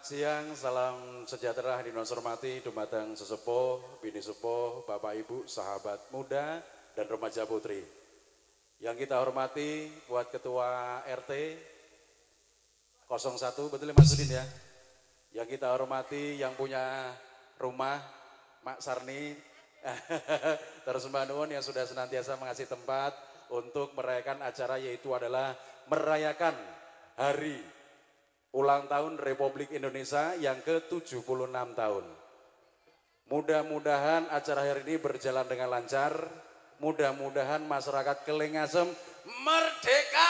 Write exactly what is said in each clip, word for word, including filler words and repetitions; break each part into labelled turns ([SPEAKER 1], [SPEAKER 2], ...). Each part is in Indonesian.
[SPEAKER 1] siang, salam sejahtera hadirin hormati dumateng sesepuh, bini sepuh, bapak ibu, sahabat muda dan remaja putri. Yang kita hormati buat ketua R T nol satu, betul Mas Udin ya. Yang kita hormati yang punya rumah, Mak Sarni, terus Mbak Nun yang sudah senantiasa mengasih tempat untuk merayakan acara, yaitu adalah merayakan hari ulang tahun Republik Indonesia yang ke tujuh puluh enam tahun. Mudah-mudahan acara hari ini berjalan dengan lancar. Mudah-mudahan masyarakat Kelengasem merdeka.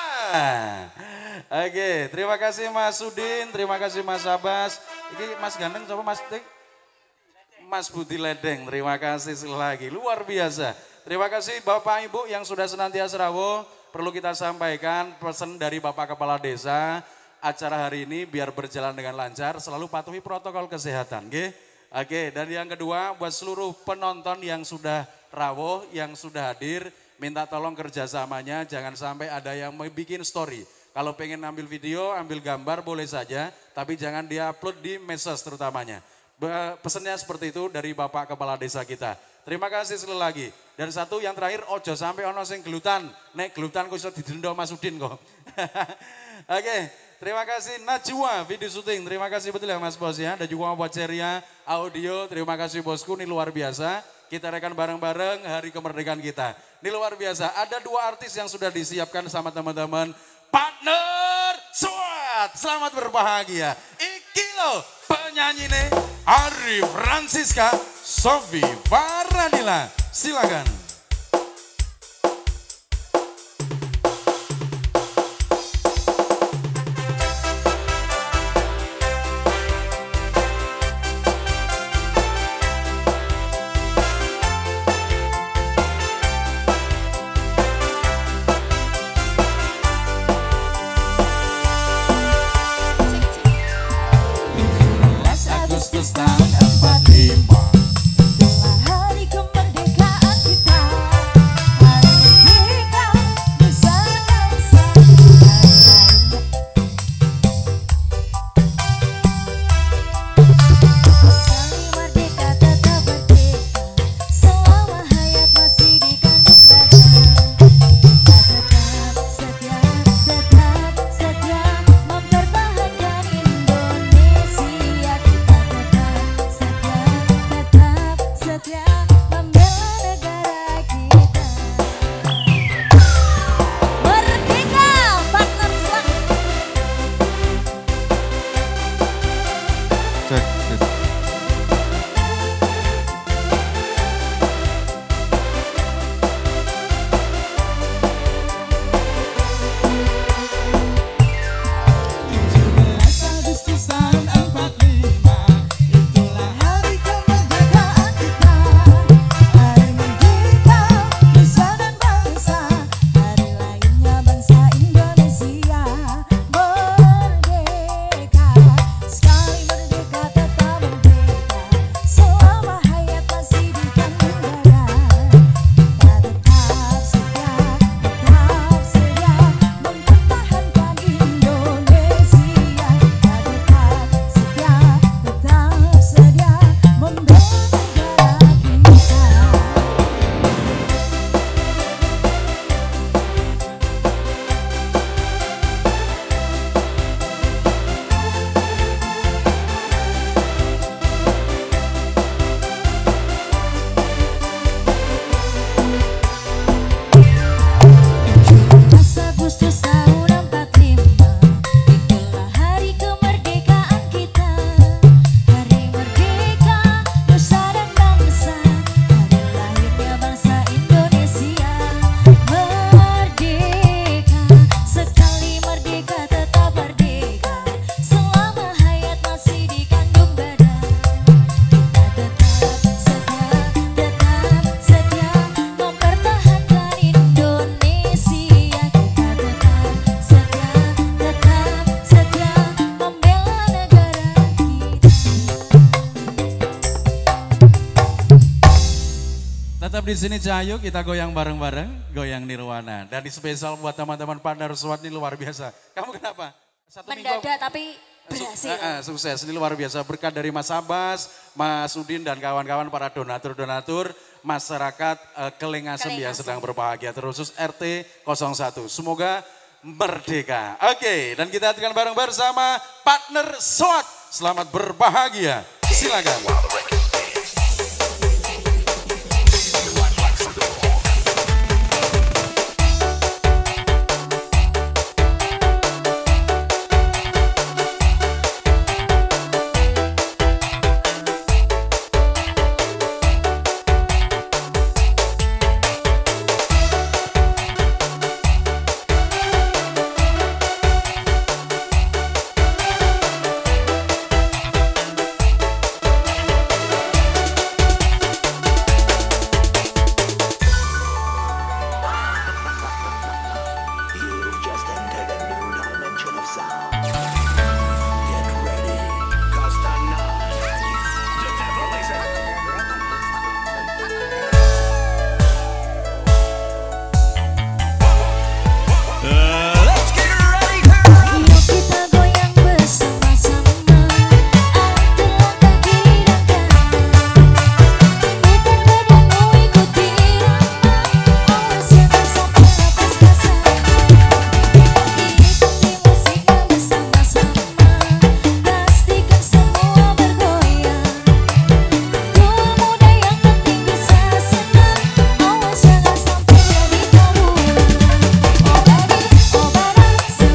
[SPEAKER 1] Oke, terima kasih Mas Sudin, terima kasih Mas Abbas. Ini Mas Ganteng coba Mas Tik. Mas Budi Ledeng, terima kasih sekali lagi, luar biasa. Terima kasih Bapak Ibu yang sudah senantiasa rawuh. Perlu kita sampaikan pesan dari Bapak Kepala Desa. Acara hari ini biar berjalan dengan lancar, selalu patuhi protokol kesehatan. Oke, oke. Dan yang kedua, buat seluruh penonton yang sudah rawuh, yang sudah hadir, minta tolong kerjasamanya, jangan sampai ada yang mau bikin story. Kalau pengen ambil video, ambil gambar boleh saja, tapi jangan diupload di medsos terutamanya. Pesannya seperti itu dari Bapak Kepala Desa kita. Terima kasih sekali lagi. Dan satu yang terakhir, ojo sampai ono sing gelutan. Nek gelutan kok iso didenda Mas Udin kok. Oke, terima kasih Najwa video syuting. Terima kasih betul ya Mas Bos ya. Dan juga buat Ceria audio. Terima kasih bosku, ini luar biasa. Kita rekan bareng-bareng hari kemerdekaan kita. Ini luar biasa. Ada dua artis yang sudah disiapkan sama teman-teman. Partner Swat, selamat berbahagia. Iki lo penyanyi nih Ari Francisca Sofi Faradila. Silakan.
[SPEAKER 2] Tahun empat puluh lima itulah hari kemerdekaan kita.
[SPEAKER 1] Tetap di sini Cahayu, kita goyang bareng-bareng, goyang Nirwana. Dan di spesial buat teman-teman partner SWAT ini luar biasa. Kamu kenapa?
[SPEAKER 2] Satu mendadak minggu... tapi Berhasil.
[SPEAKER 1] Su- eh, eh, sukses, ini luar biasa. Berkat dari Mas Abbas, Mas Udin dan kawan-kawan para donatur-donatur, masyarakat eh, Kelengasem ya
[SPEAKER 2] Kelengasem.
[SPEAKER 1] sedang berbahagia. Terkhusus R T nol satu. Semoga merdeka. Oke, dan kita akan bareng bersama partner S W A T. Selamat berbahagia. Silakan.
[SPEAKER 3] You've just entered a new dimension of sound. Get ready, cause tonight the devil is Let's get ready to rock.
[SPEAKER 2] Yuk kita goyang bersama-sama. Atur langkah kiri dan kanan. Putar badanmu ikuti irama. Awas jangan sampai lepas dasar. Ikuti musiknya bersama-sama. Pastikan semua bergoyang. Dua muda yang penting bisa senang. Awas jangan sampai jadi tawuran. Oh badi, oh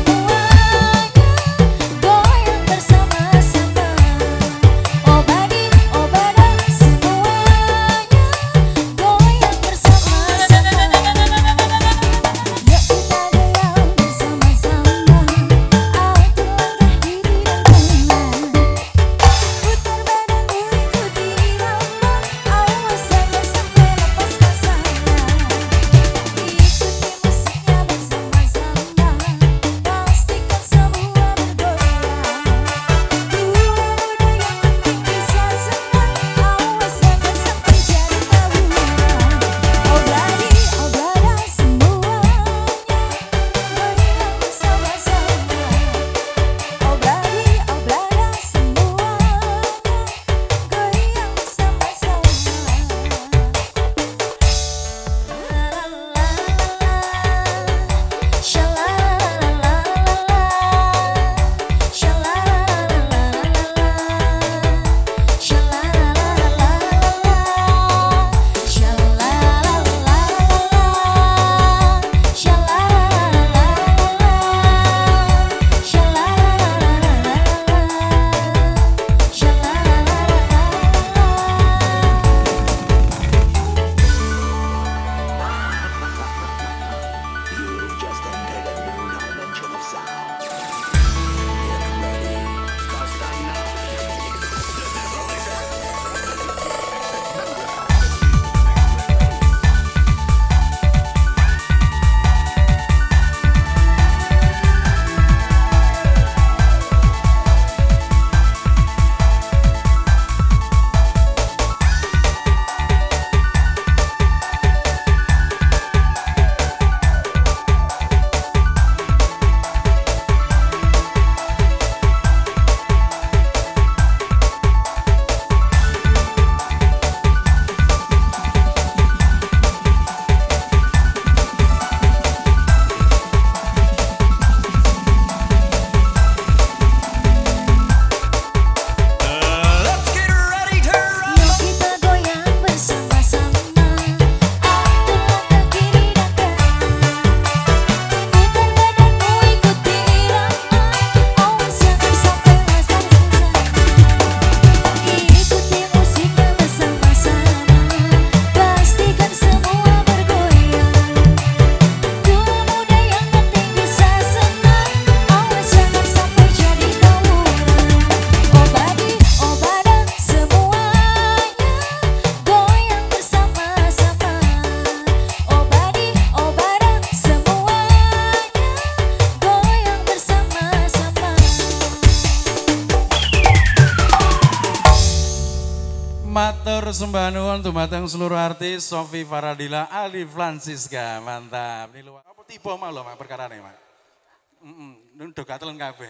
[SPEAKER 1] Matur sembah nuwun dumateng seluruh artis Sofi Faradila, Ali Francisca, mantap. Ini luar apa tiba mah lho Mak perkarane Mak. Heeh, ndok gatelen kabeh.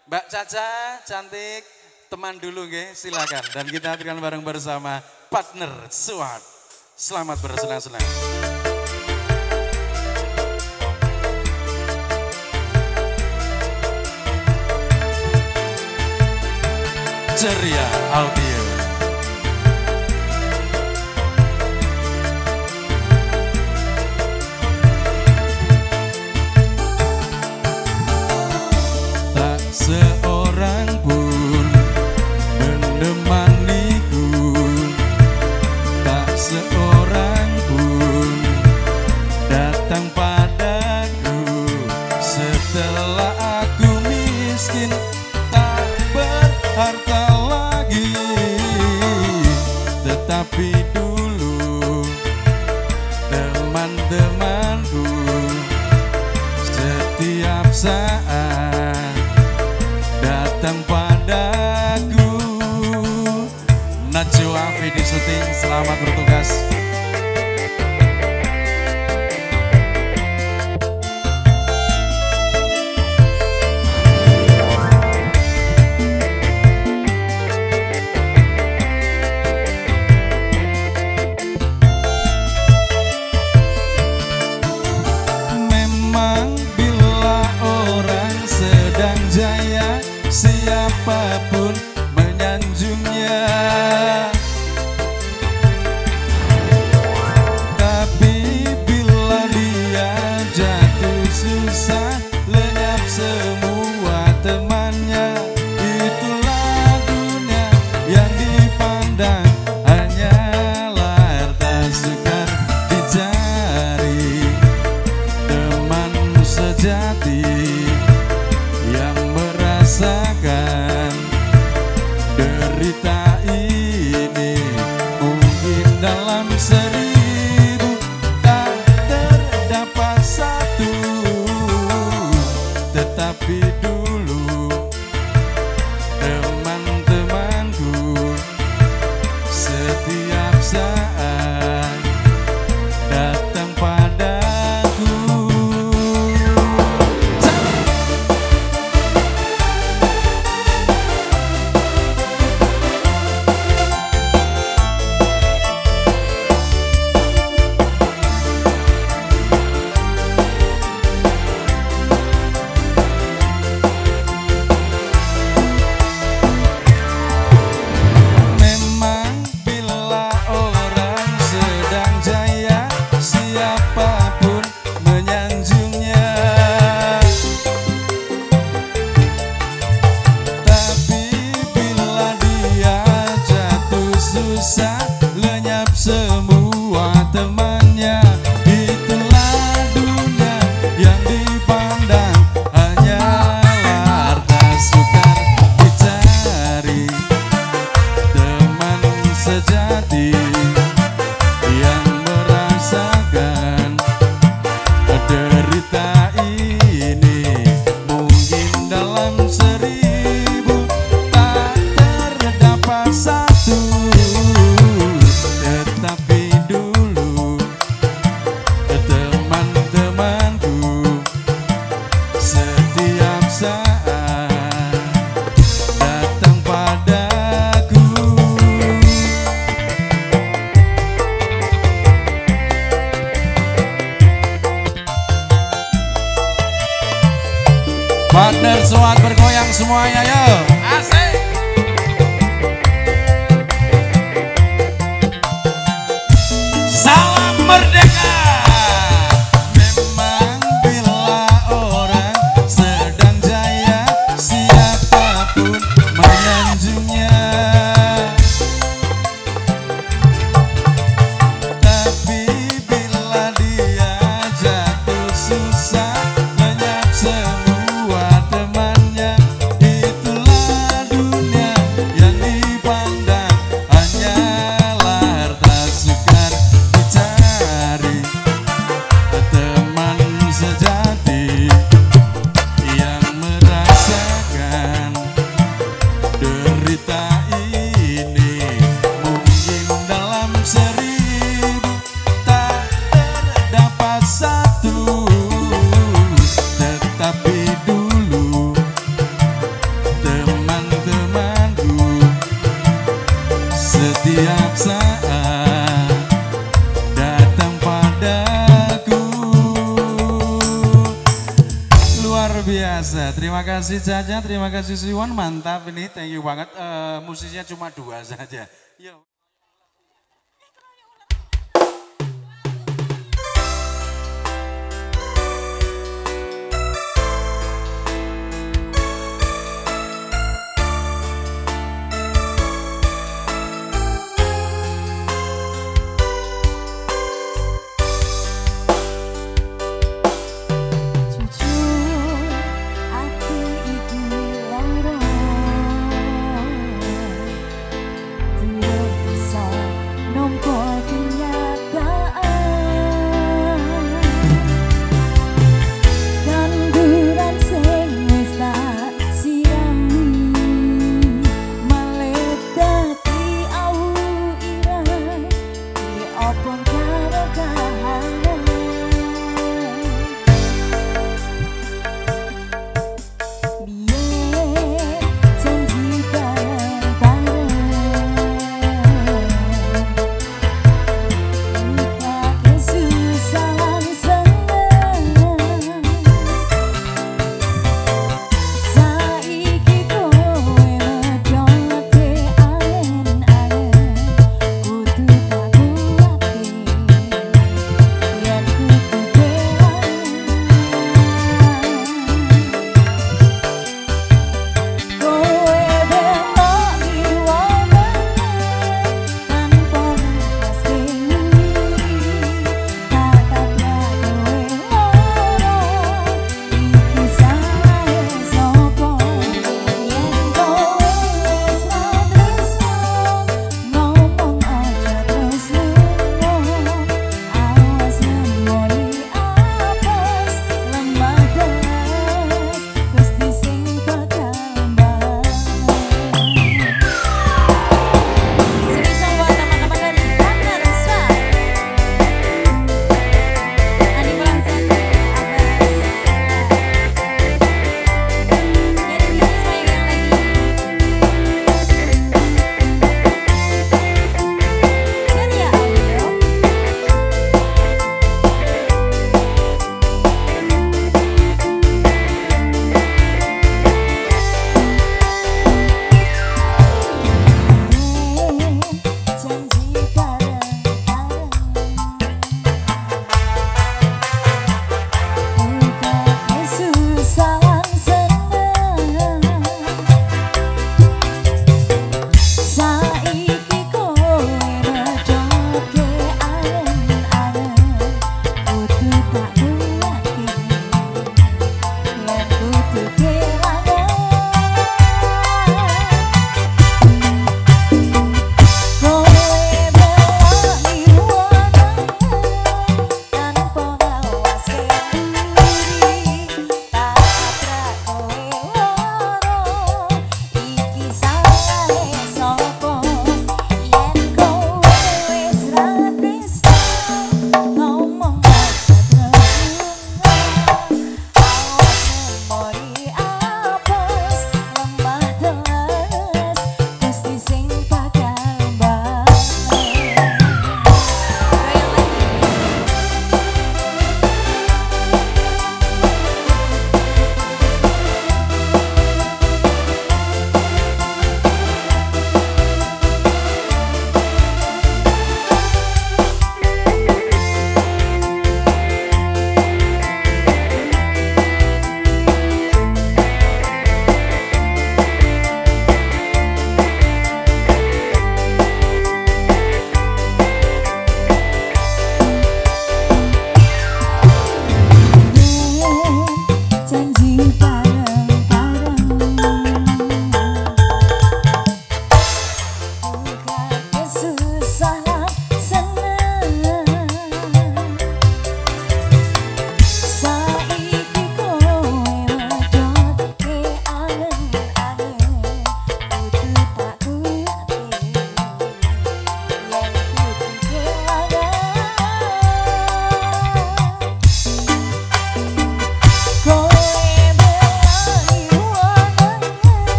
[SPEAKER 1] Mbak Caca cantik, teman dulu nggih, silakan. Dan kita hadirkan bareng bersama partner Suat. Selamat bersenang-senang. Ceria Audio. Tak seorang pun menemaniku, tak seorang pun datang padaku setelah aku miskin tak berharta lagi. Tetapi dulu teman-temanku setiap saat datang padaku. Najwa Fidi syuting, selamat bertugas. Memang bila orang sedang jaya, siapapun menyanjungnya. Tapi bila dia jatuh susah, lenyap semua temannya. Itulah dunia yang dipandang hanyalah harta sukar dicari. Teman sejati yang merasakan derita ini, mungkin dalam seribu tak terdapat satu. Tetapi dulu teman-temanku setiap saat datang padaku. Memang bila orang sedang jaya, siapapun menyanjungnya. Tapi bila dia jatuh susah, lenyap semua temannya. Itulah dunia yang dipandang hanyalah harta sukar dicari. Teman sejati yang merasakan derita ini, mungkin dalam seribu tak terdapat satu. Tetapi dulu teman-temanku setiap saat datang padaku. Partner Suat bergoyang semuanya, yo. Asik. Salam merdeka. Memang bila orang sedang jaya, siapapun menyanjungnya. Tapi bila dia jatuh susah, lenyap semua temannya. Itulah dunia yang dipandang hanyalah harta sukar dicari. Teman sejati yang merasakan derita ini, mungkin dalam seribu tak terdapat satu. Tetapi dulu kasih Caca, terima kasih Siwan, mantap ini, thank you banget. Uh, musisinya cuma dua saja. Yo.
[SPEAKER 2] Jujur,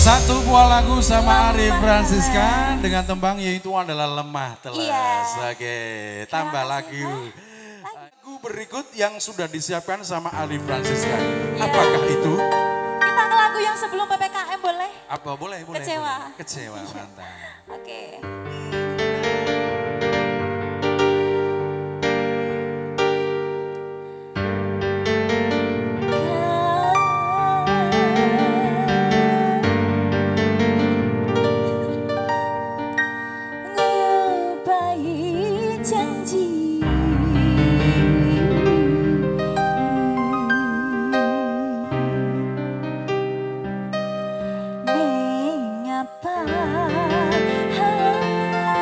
[SPEAKER 1] Satu buah lagu sama Ari Francisca dengan tembang yaitu adalah Lemah Teles.
[SPEAKER 2] Iya.
[SPEAKER 1] Oke, tambah lagi. Lagu berikut yang sudah disiapkan sama Ari Francisca. Apakah itu?
[SPEAKER 2] Kita ke lagu yang sebelum P P K M boleh?
[SPEAKER 1] Apa boleh? Boleh.
[SPEAKER 2] Kecewa.
[SPEAKER 1] Boleh. Kecewa, mantap.
[SPEAKER 2] Oke. Ngebayi janji Neng apa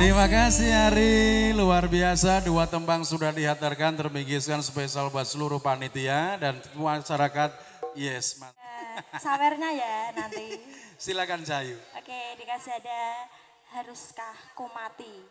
[SPEAKER 1] Terima kasih Ari, luar biasa. Dua tembang sudah dihatarkan, terbingkiskan spesial buat seluruh panitia dan masyarakat. Yes, man.
[SPEAKER 2] Uh, sawernya ya nanti.
[SPEAKER 1] Silakan Cayu.
[SPEAKER 2] Oke, dikasih ada haruskah ku mati.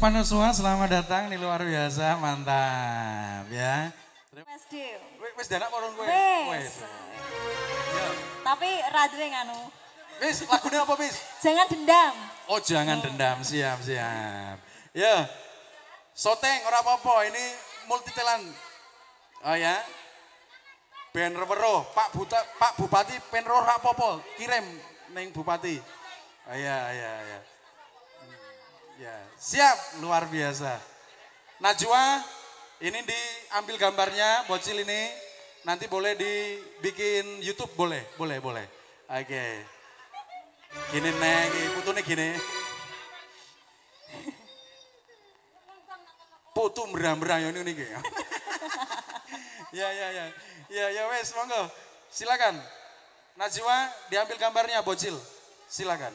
[SPEAKER 1] Bapak Nuswa selamat datang nih luar biasa, mantap ya.
[SPEAKER 2] Mas Dew.
[SPEAKER 1] Wis danak porong kowe.
[SPEAKER 2] Wis.
[SPEAKER 1] Ya.
[SPEAKER 2] Tapi raduwe nganu.
[SPEAKER 1] Wis lagune apa wis?
[SPEAKER 2] Jangan dendam.
[SPEAKER 1] Oh jangan dendam, siap siap. Ya. Soteng ora apa-apa, ini multi talent. Oh ya. Ben Rewero, Pak Buta, Pak Bupati pen ora apa-apa, kirim ning Bupati. Oh iya iya iya. Ya, siap, luar biasa. Najwa, ini diambil gambarnya, bocil ini. Nanti boleh dibikin YouTube, boleh, boleh, boleh. Oke. Gini nih, putune gini. Putu merah-merah ya ini. Ya, ya, ya. Ya, ya wes, monggo. Silakan. Najwa, diambil gambarnya, bocil. Silakan.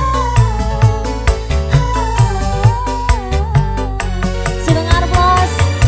[SPEAKER 2] Sidengar bos.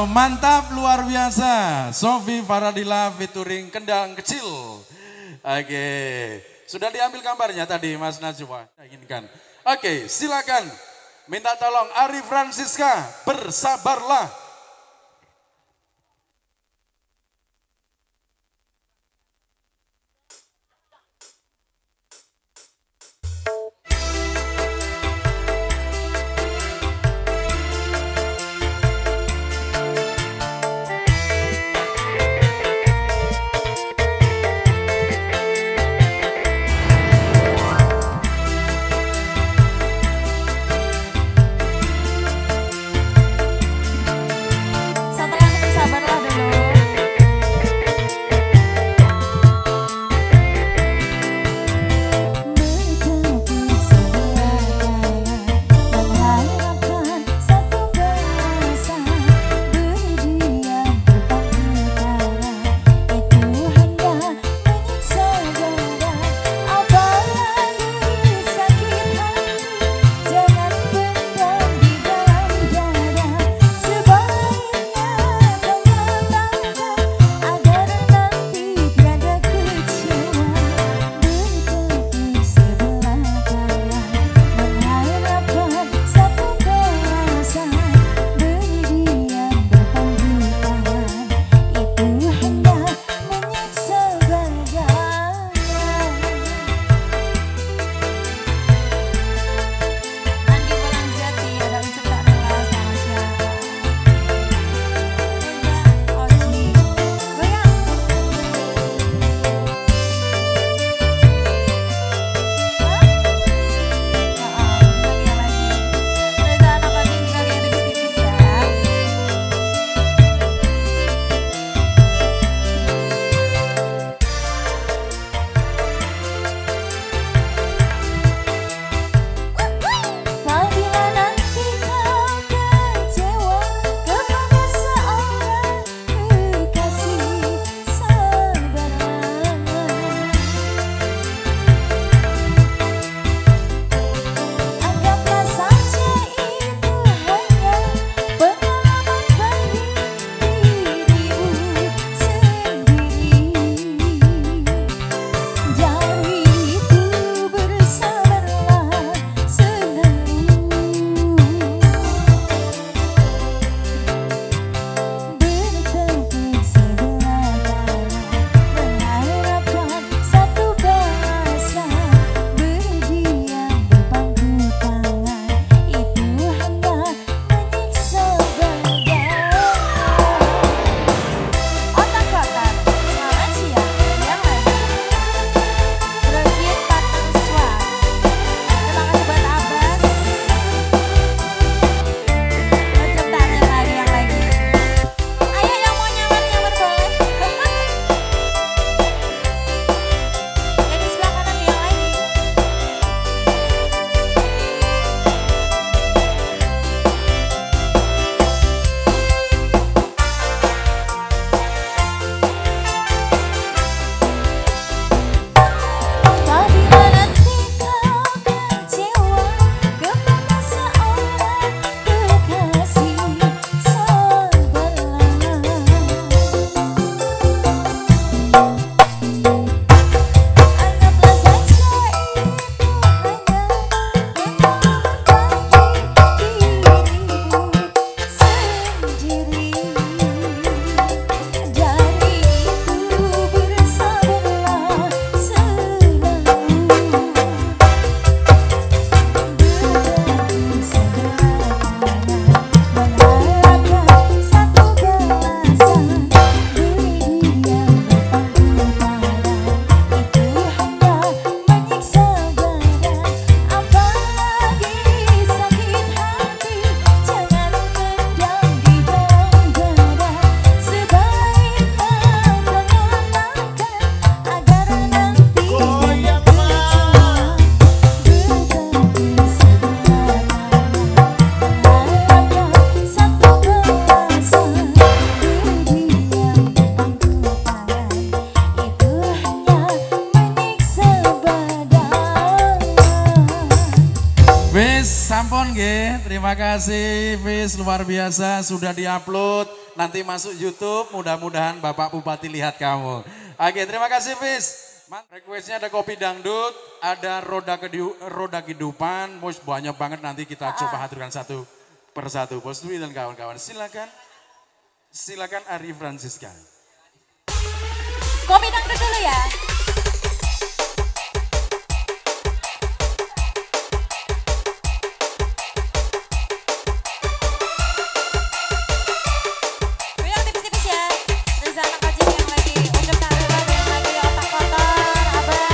[SPEAKER 1] Wow, mantap luar biasa. Sofi Faradila featuring Kendang Kecil. Oke, sudah diambil gambarnya tadi Mas Najwa. Inginkan. Oke, silakan. Minta tolong Ari Francisca, bersabarlah. Sampun nggih, terima kasih Fis luar biasa sudah diupload nanti masuk YouTube, mudah-mudahan Bapak Bupati lihat kamu. Oke, terima kasih Fis. Requestnya ada kopi dangdut, ada roda, kedu, roda kehidupan, Bos, banyak banget nanti kita coba hadirkan satu persatu. Bos Dwi dan kawan-kawan, silakan. Silakan Ari Francisca.
[SPEAKER 2] Kopi dangdut dulu ya. Goyang tipis-tipis ya. Reza anak kajing yang lagi udah kehamilan, yang lagi otak kotor, abang.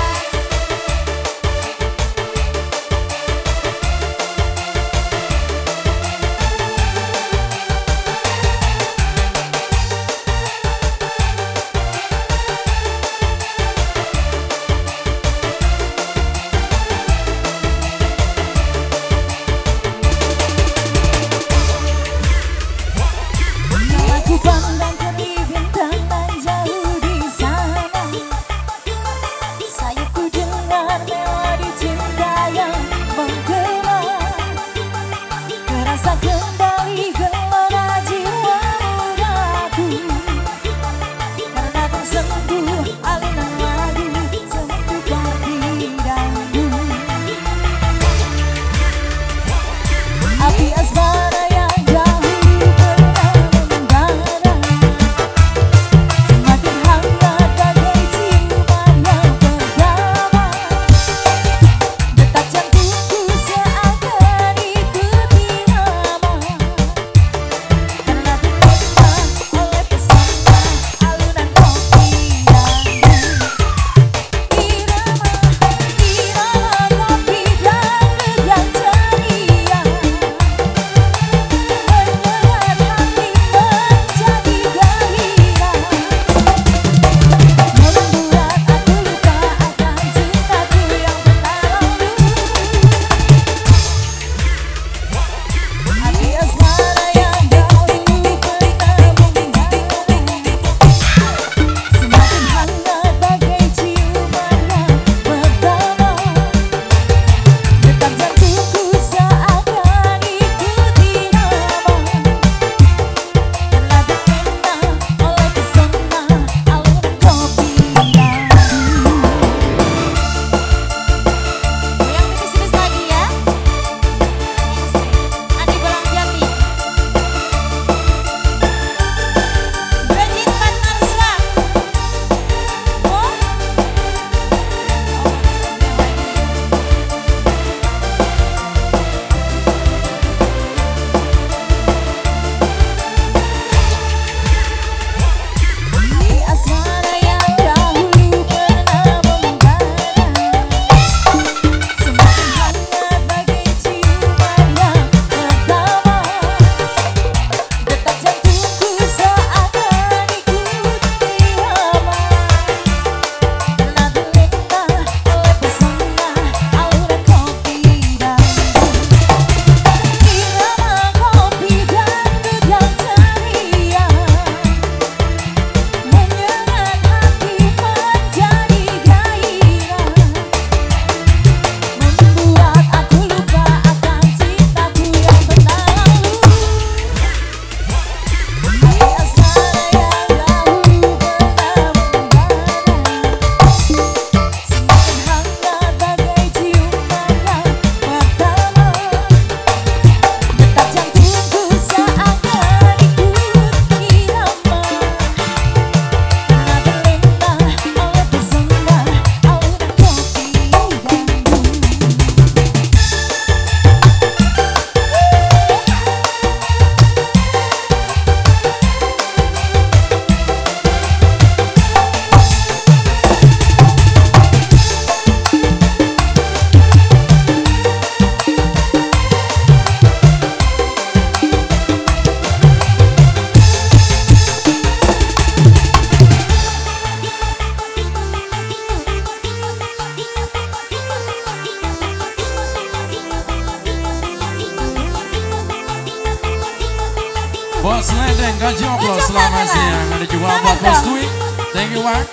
[SPEAKER 1] Bos Ledeng Kajoplo, selamat siang. Ada juga buat Bos Dwi. Thank you Pak.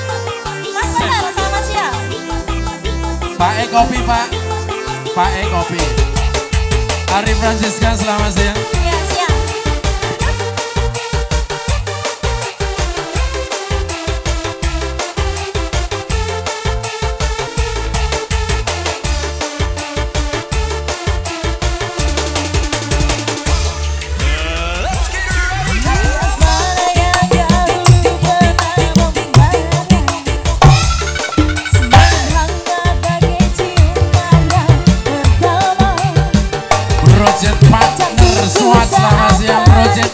[SPEAKER 2] Mas Benar, selamat siang.
[SPEAKER 1] Pak E Kopi Pak. Pak E Kopi. Ari Francisca, selamat siang.
[SPEAKER 2] Iya, siang.
[SPEAKER 1] Project Partner Swat, selamat siang Project.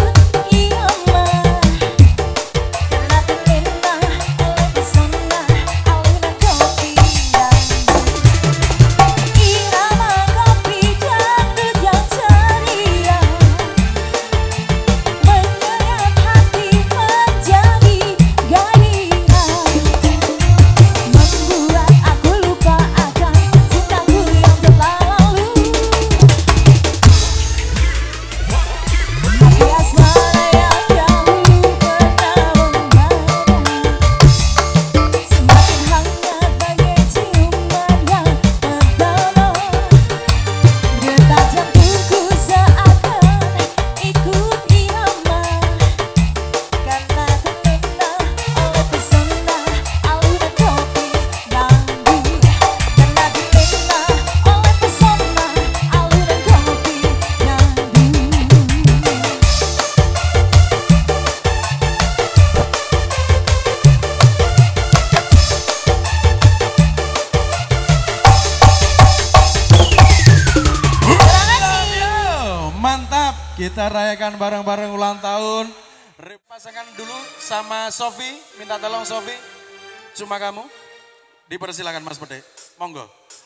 [SPEAKER 1] Kita rayakan bareng-bareng ulang tahun. Pasangan dulu sama Sofi, minta tolong Sofi. Cuma kamu. Dipersilakan Mas Pede. Monggo.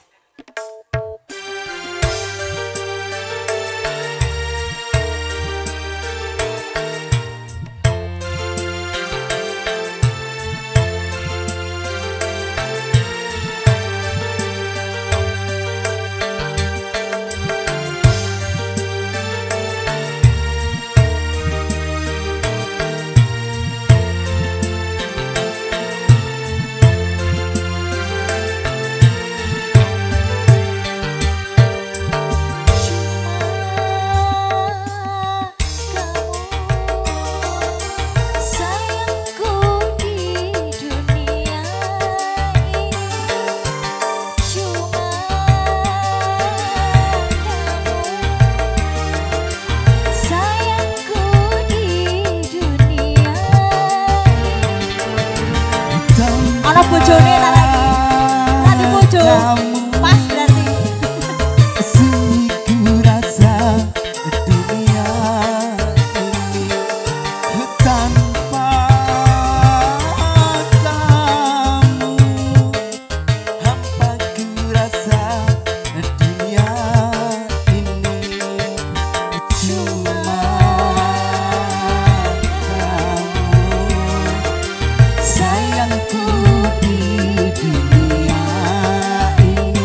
[SPEAKER 2] Anak bojone tak lagi. Tadi bojo. Pas berarti.
[SPEAKER 4] Sungguh rasa dunia ini tanpa kamu. Hampa ku rasa dunia ini cuma kamu sayangku. Dunia ini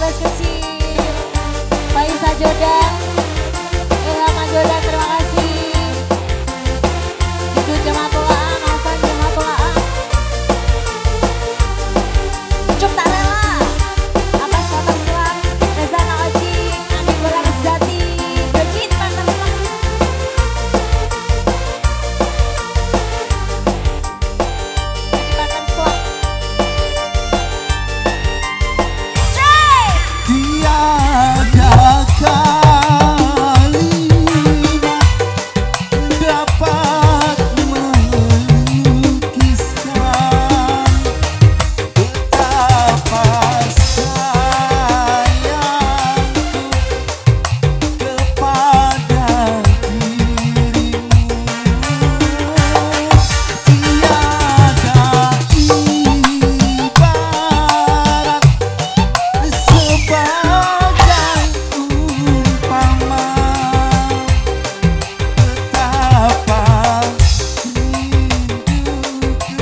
[SPEAKER 2] Bas kecil. Faisa Jodan, Ilham Jodan, terima kasih. Duduk Jamatullah, Novan Jamatullah. Ucup tak rela, Abbas Motor Selang, Reza Naoji, Andi Bola Rezati, Bejit Motor Selang. Bejit Motor Selang. Straight!
[SPEAKER 4] Tiada kalimat dapat melukiskan betapa sayangku kepada dirimu. Tiada ibarat sebagai umpama betapa rinduku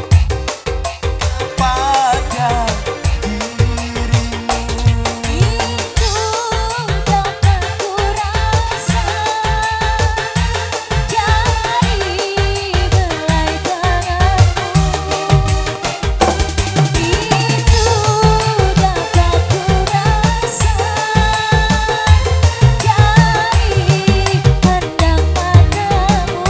[SPEAKER 4] kepada dirimu.
[SPEAKER 2] Itu dapat kurasa dari belai tanganmu. Itu dapat kurasa dari pandang matamu.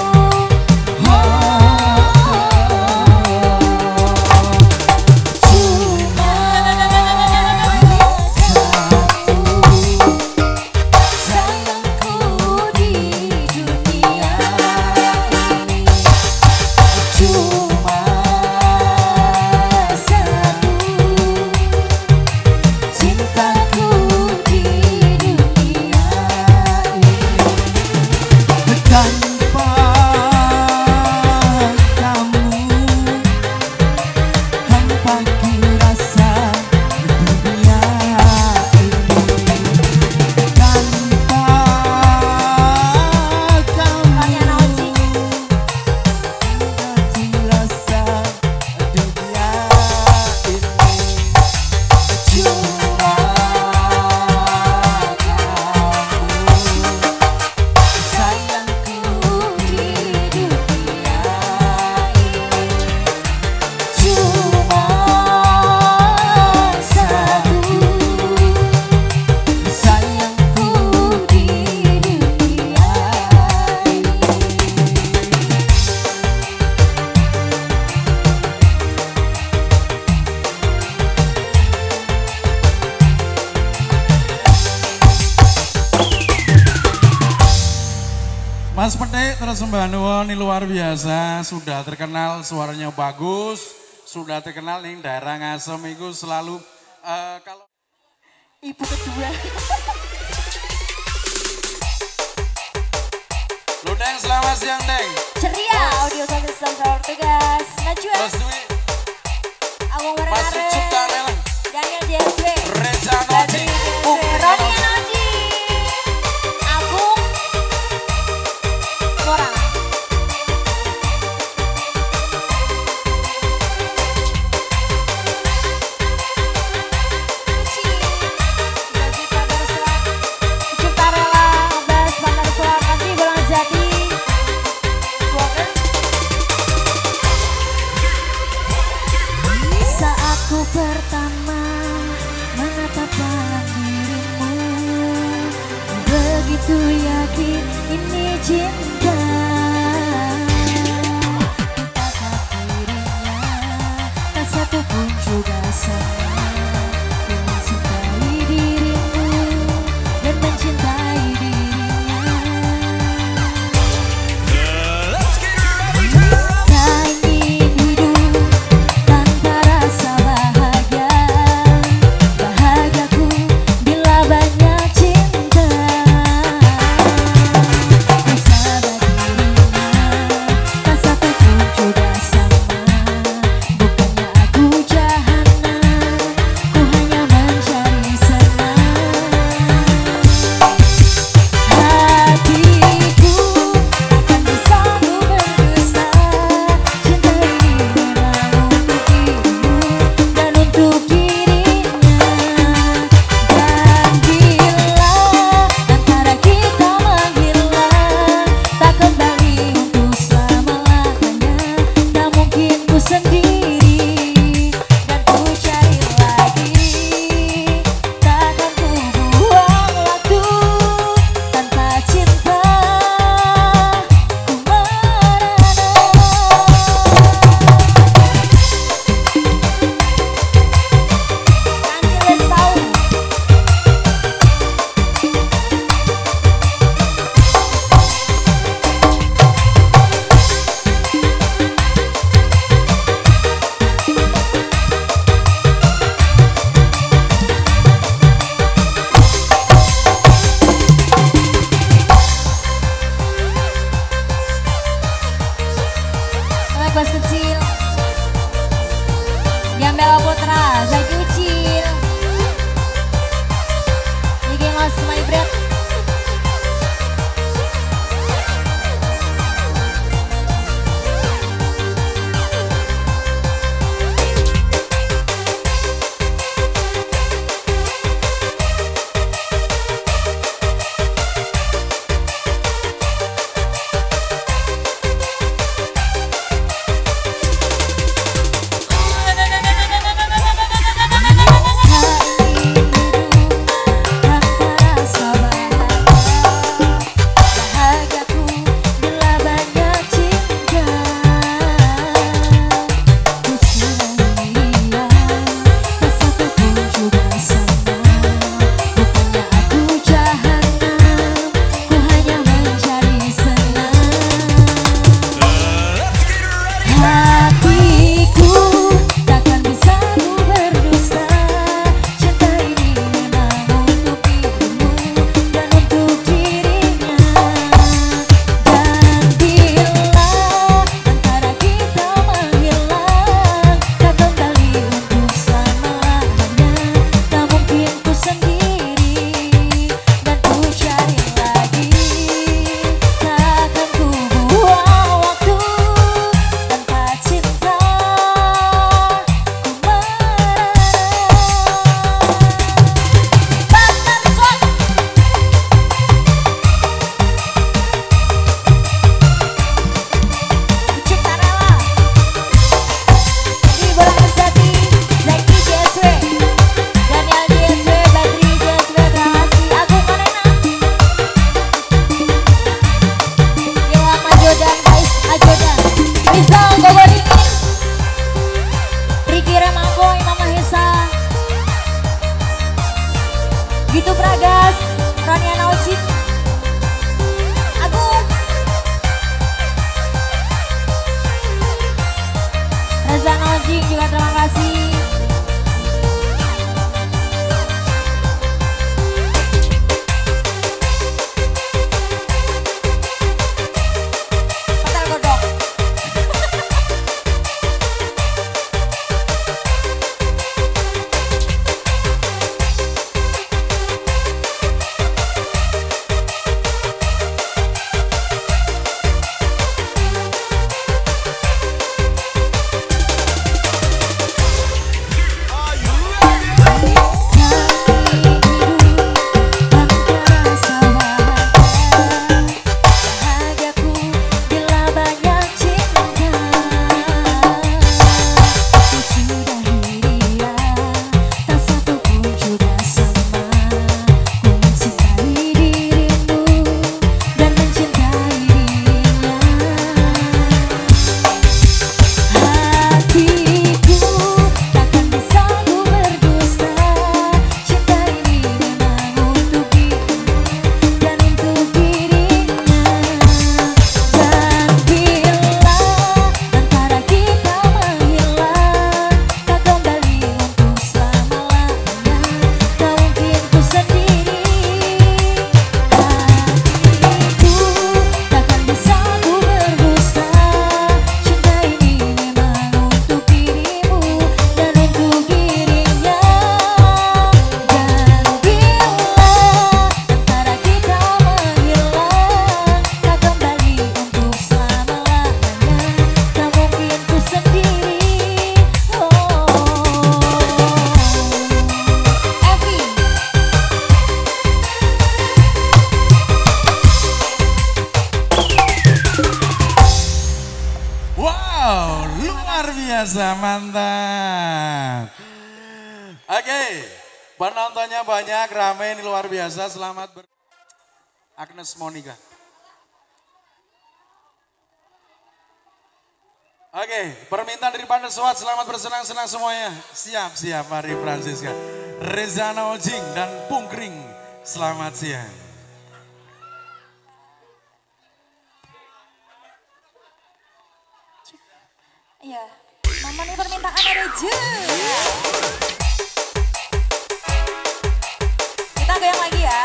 [SPEAKER 2] Sayangku di dunia ini cuma satu, cintaku di dunia ini.
[SPEAKER 4] Tanpa kamu hampa kurasa dunia ini. Tanpa kamu
[SPEAKER 2] Kalian Oji.
[SPEAKER 4] dirasa dunia ini. Cuma kamu sayangku
[SPEAKER 2] Di dunia ini cuma satu,
[SPEAKER 4] sayangku
[SPEAKER 2] di dunia ini.
[SPEAKER 1] Mas Petik terus Mbak Nuwun ini luar biasa, sudah terkenal suaranya bagus, sudah terkenal nih daerah Ngasem itu selalu eh, kalau
[SPEAKER 2] Ibu kedua.
[SPEAKER 1] lu Deng selamat siang Deng.
[SPEAKER 2] Ceria, audio sound system selalu tugas. Najwa,
[SPEAKER 1] Terus Dwi,
[SPEAKER 2] Agung
[SPEAKER 1] Mas
[SPEAKER 2] Warnare,
[SPEAKER 1] Ucup Tarel,
[SPEAKER 2] Daniel J S W,
[SPEAKER 1] Reza
[SPEAKER 2] Badri
[SPEAKER 1] Noji,
[SPEAKER 2] J S W,
[SPEAKER 1] Bung
[SPEAKER 2] Roni Noji, Agung, Borang. Uci, Bajit Motor Selang, Ucup Tarela, Abbas Motor Selang, Andi Bola Rezati, Walker. Saat ku pertama menatap dalam dirimu, begitu yakin ini cinta. Tatap dirinya, tak satu pun juga sama yang mencintai dirimu dan mencintai dirinya. Tak ingin hidup tanpa rasa bahagia. Bahagiaku bila banyak cinta. Bisa bagi Begitu Pragas, Roniana Ojin, Agung, Reza Ojin juga terima kasih. Petel godok.
[SPEAKER 1] Biasa, mantap. Oke, penontonnya banyak, rame ini luar biasa. Selamat ber... Agnes Monica. Oke, permintaan dari Pandai Swat, selamat bersenang-senang semuanya. Siap-siap, mari Francisca. Rezana Ojing dan Pungkring, selamat siang.
[SPEAKER 2] Iya, memenuhi permintaan ada Je. Kita goyang lagi ya.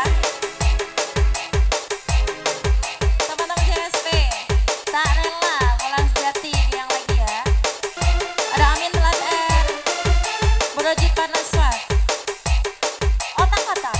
[SPEAKER 2] Teman-teman C S P, tak rela pulang sejati yang lagi ya. Ada Amin Lat R, Berojit Panaswat, otak-otak.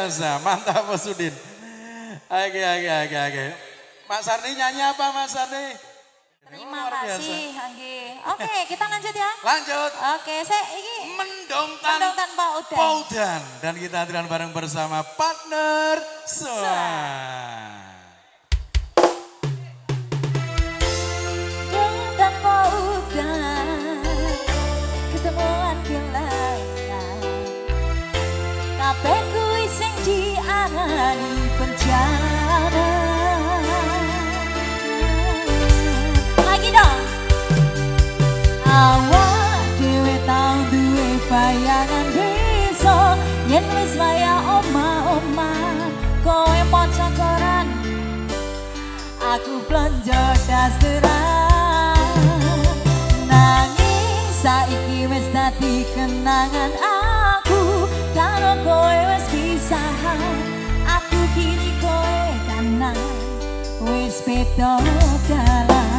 [SPEAKER 1] biasa, mantap Mas Udin. Oke, oke, oke, oke. Mas Sarni nyanyi apa Mas Sarni?
[SPEAKER 2] Terima
[SPEAKER 1] Luar biasa.
[SPEAKER 2] kasih, Anggi. Oke, kita lanjut ya.
[SPEAKER 1] Lanjut.
[SPEAKER 2] Oke, saya ini
[SPEAKER 1] Mendong
[SPEAKER 2] Mendong tanpa udan.
[SPEAKER 1] Paudan. Dan kita hadiran bareng bersama partner Soa.
[SPEAKER 2] Mendong tanpa udan, ketemuan kelangan. Kabeh kuwi sing diarani bencana. Lagi dong. Awak dhewe tau duwe bayangan besok yen wis waya oma-oma kowe maca koran aku blonjo dasteran nanging saiki wis dadi kenangan aku karo kowe wis pisahan aku kiri kowe kanan wis beda dalan.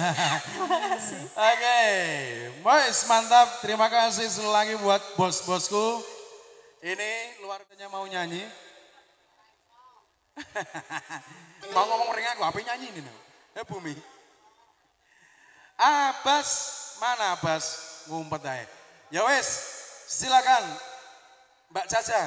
[SPEAKER 1] Oke, boys mantap. Terima kasih sekali lagi buat bos-bosku. Ini luar biasa mau nyanyi. Mau ngomong ring aku, apa nyanyi ini? Eh Bumi. Abbas, mana Abbas? Ngumpet aja. Ya wes, silakan Mbak Caca.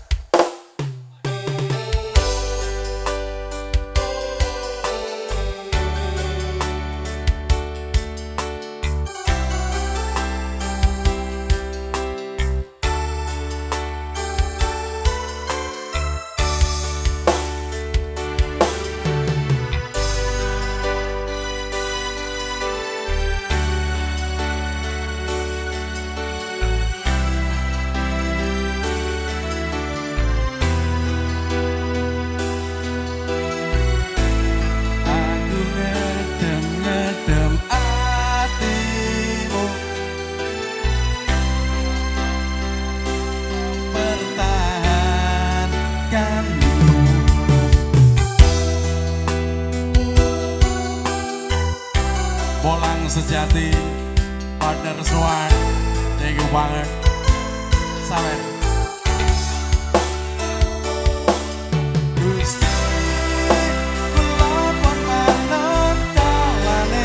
[SPEAKER 1] Bolang sejati, partner suar, thank you banget. Sampai. Gusti, kula pun manut kalane,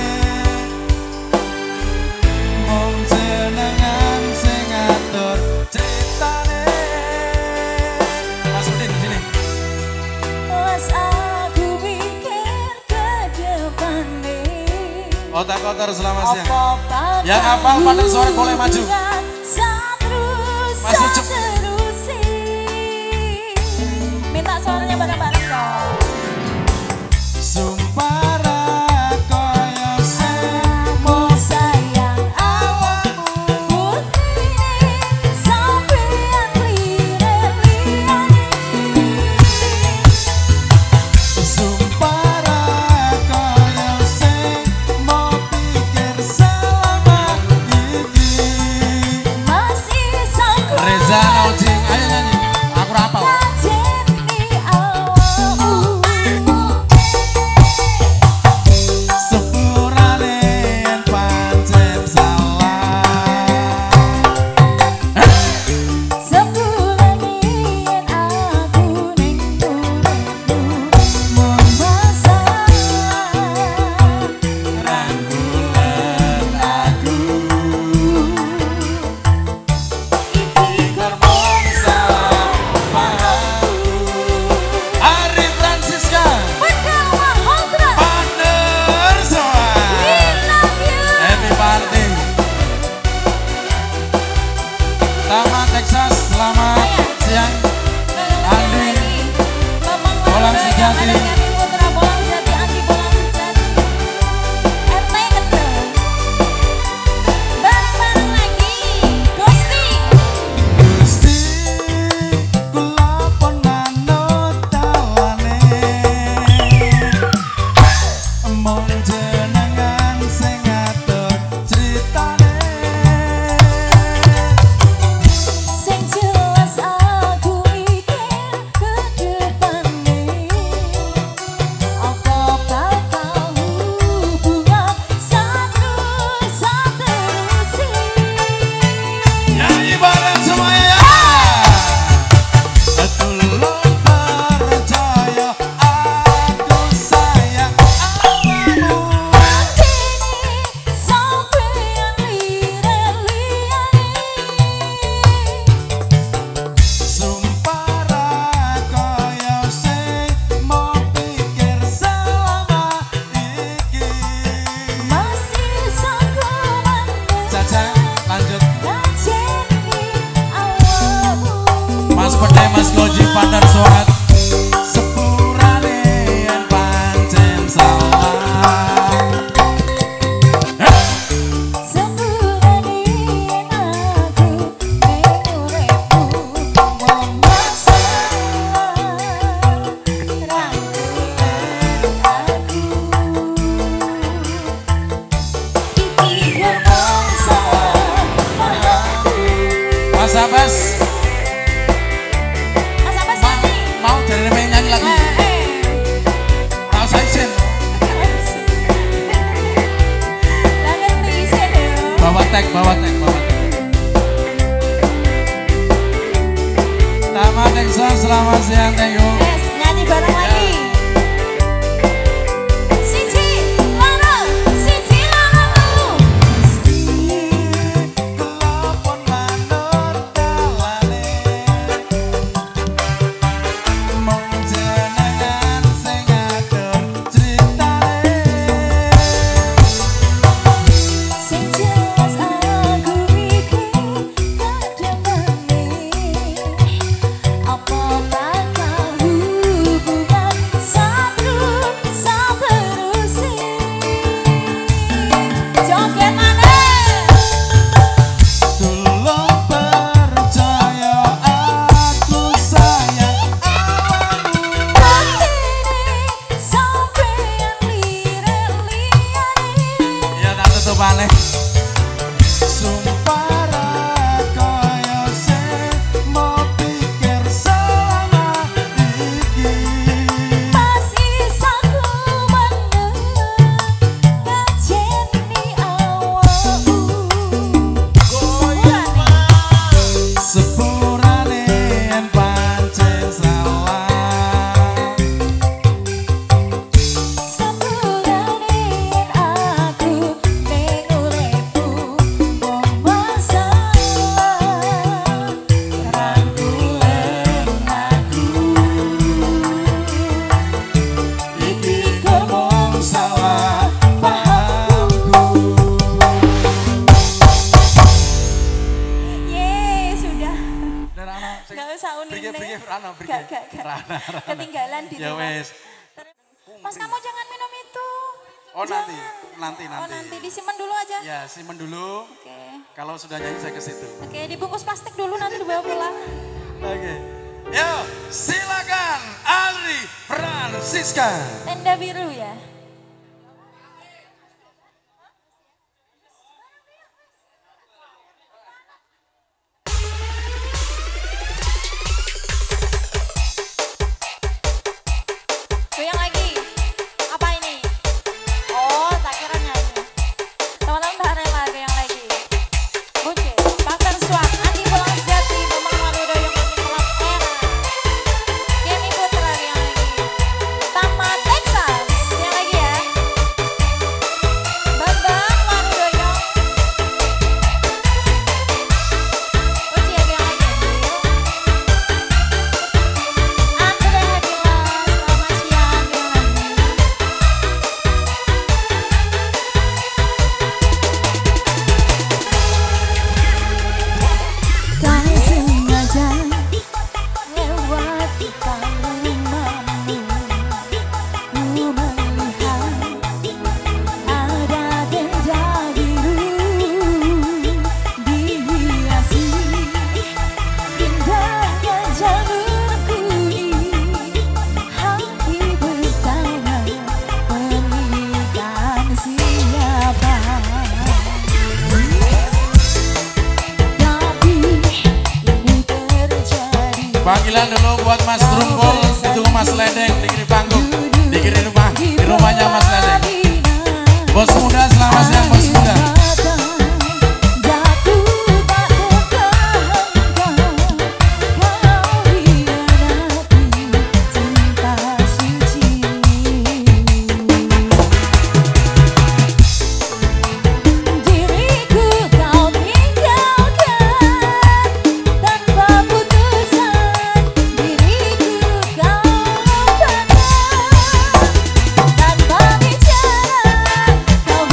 [SPEAKER 1] mung jenengan sing ngatur critane. Mas Udin di sini.
[SPEAKER 2] Was aku pikir ke depan nih.
[SPEAKER 1] Otak kotor selamat siang.
[SPEAKER 2] Apa
[SPEAKER 1] Yang hafal partner suara boleh maju. Mas Ucup.
[SPEAKER 2] Minta suaranya bareng-bareng dong.
[SPEAKER 1] Sumpah ra koyo semu
[SPEAKER 2] Sayang awakmu putih sampeyan lire-lire.
[SPEAKER 1] Sumpah ra koyo sing mau pikir selama iki.
[SPEAKER 2] Masih sanggup
[SPEAKER 1] Reza Naujing, ayo nyanyi. Aku ra hafal.
[SPEAKER 2] ngajeni awakmu.
[SPEAKER 1] Sepurane yen pancen salah.
[SPEAKER 2] Sebulan yen aku ning uripmu mung masalah.
[SPEAKER 1] Rangkulan aku
[SPEAKER 2] Iki
[SPEAKER 1] kermon salahku. Ari Francisca,
[SPEAKER 2] Pedang Mahotra,
[SPEAKER 1] partner soal.
[SPEAKER 2] we love you.
[SPEAKER 1] Happy party. Taman Texas, selamat siang. Andi. Bolang Sejati.
[SPEAKER 2] Putra Bolang Sejati, Andi Bolang Sejati. R T Kendeng. Bareng-bareng lagi, Gusti.
[SPEAKER 1] Gusti, kula pun manut tawane. Mung jenengan sing ngatur critane.
[SPEAKER 2] Sing jelas aku mikir ke depan nih. Apa bakal hubungan satu-satu
[SPEAKER 1] Nyanyi bareng semuanya ya. Tulung percaya aku sayang awakmu.
[SPEAKER 2] sampeyan lire-lire.
[SPEAKER 1] Sumpah ra koyo sing mau pikir selama iki.
[SPEAKER 2] Masih sanggup
[SPEAKER 1] Caca, lanjut.
[SPEAKER 2] ngajeni awakmu.
[SPEAKER 1] Mas Pete, Mas Goji, partner suat. Sepurane yen pancen salah.
[SPEAKER 2] Sebulan yen aku ning uripmu mung masalah. Rangkulan aku iki kermon salahku.
[SPEAKER 1] Mas Abbas,
[SPEAKER 2] Mas apa sih?
[SPEAKER 1] mau dari nyanyi lagi.
[SPEAKER 2] Eh, eh.
[SPEAKER 1] Mau saya izin. tek, bawa tek, bawa tek. Taman Texas, selamat siang, thank you.
[SPEAKER 2] Yes, nyanyi bareng lagi. Siji, loro, siji, loro.
[SPEAKER 4] Kelopon manut dalane mung jenengan sing ngatur critane
[SPEAKER 2] Sing jelas aku iki kademane. Apa bakal hubungan satu seterusnya? Joget maneh.
[SPEAKER 4] tulung percaya aku sayang awakmu
[SPEAKER 2] Batine sampeyan lire-liyane.
[SPEAKER 1] Ya tak tutup balik.
[SPEAKER 4] sumpah ra kaya sing mau pikir selama iki
[SPEAKER 2] Masih saku meneng ngajeni awakmu.
[SPEAKER 4] sepurane yen pancen salah
[SPEAKER 2] Sepurane aku ning uripku wong masalah. Rangkulen aku
[SPEAKER 4] iki ngomong salah pahamku
[SPEAKER 2] Ye, sudah.
[SPEAKER 1] Dan anak, sing-
[SPEAKER 2] Gak usah unik
[SPEAKER 1] Brige, brige, Rana, brige.
[SPEAKER 2] Gak, gak, gak.
[SPEAKER 1] Rana, Rana.
[SPEAKER 2] Ketinggalan di
[SPEAKER 1] Ya
[SPEAKER 2] rumah.
[SPEAKER 1] wes.
[SPEAKER 2] Mas, kamu jangan minum itu.
[SPEAKER 1] Oh nanti,
[SPEAKER 2] Jangan.
[SPEAKER 1] nanti,
[SPEAKER 2] Oh
[SPEAKER 1] nanti.
[SPEAKER 2] nanti disimpan dulu aja.
[SPEAKER 1] Ya, simpen dulu.
[SPEAKER 2] Oke.
[SPEAKER 1] Kalau sudah nyanyi saya ke situ.
[SPEAKER 2] Oke, dibungkus plastik dulu nanti dibawa pulang.
[SPEAKER 1] Oke. Yo, silakan Adri Francisca.
[SPEAKER 2] Tenda biru ya. Goyang lagi. Apa ini? Oh, tak kira nyanyi. Teman-teman tak rela goyang lagi. Oke, Bakar Swag, Andi Pulang Sejati, Memang Warudo yang Mati Kelab Era. Kenny Putra goyang lagi. Taman Texas, goyang lagi ya. Bambang Warudo yang. Uci ya goyang lagi. Andre Hadila, selamat siang goyang lagi. Tak sengaja lewat di rumahmu, ku melihat ada tenda biru dihiasi indahnya jalur kuning. Hati bertanya pernikahan siapa? Tapi ini terjadi.
[SPEAKER 1] Panggilan dulu buat Mas Trumpul, itu Mas Ledeng di kiri panggung, di kiri rumah, di rumahnya Mas Ledeng. Bos muda, selamat siang bos muda.
[SPEAKER 2] Jatuh tak tertahankan, kau hianati cinta suci. Diriku kau tinggalkan tanpa putusan. Diriku kau lupakan tanpa bicara. Kau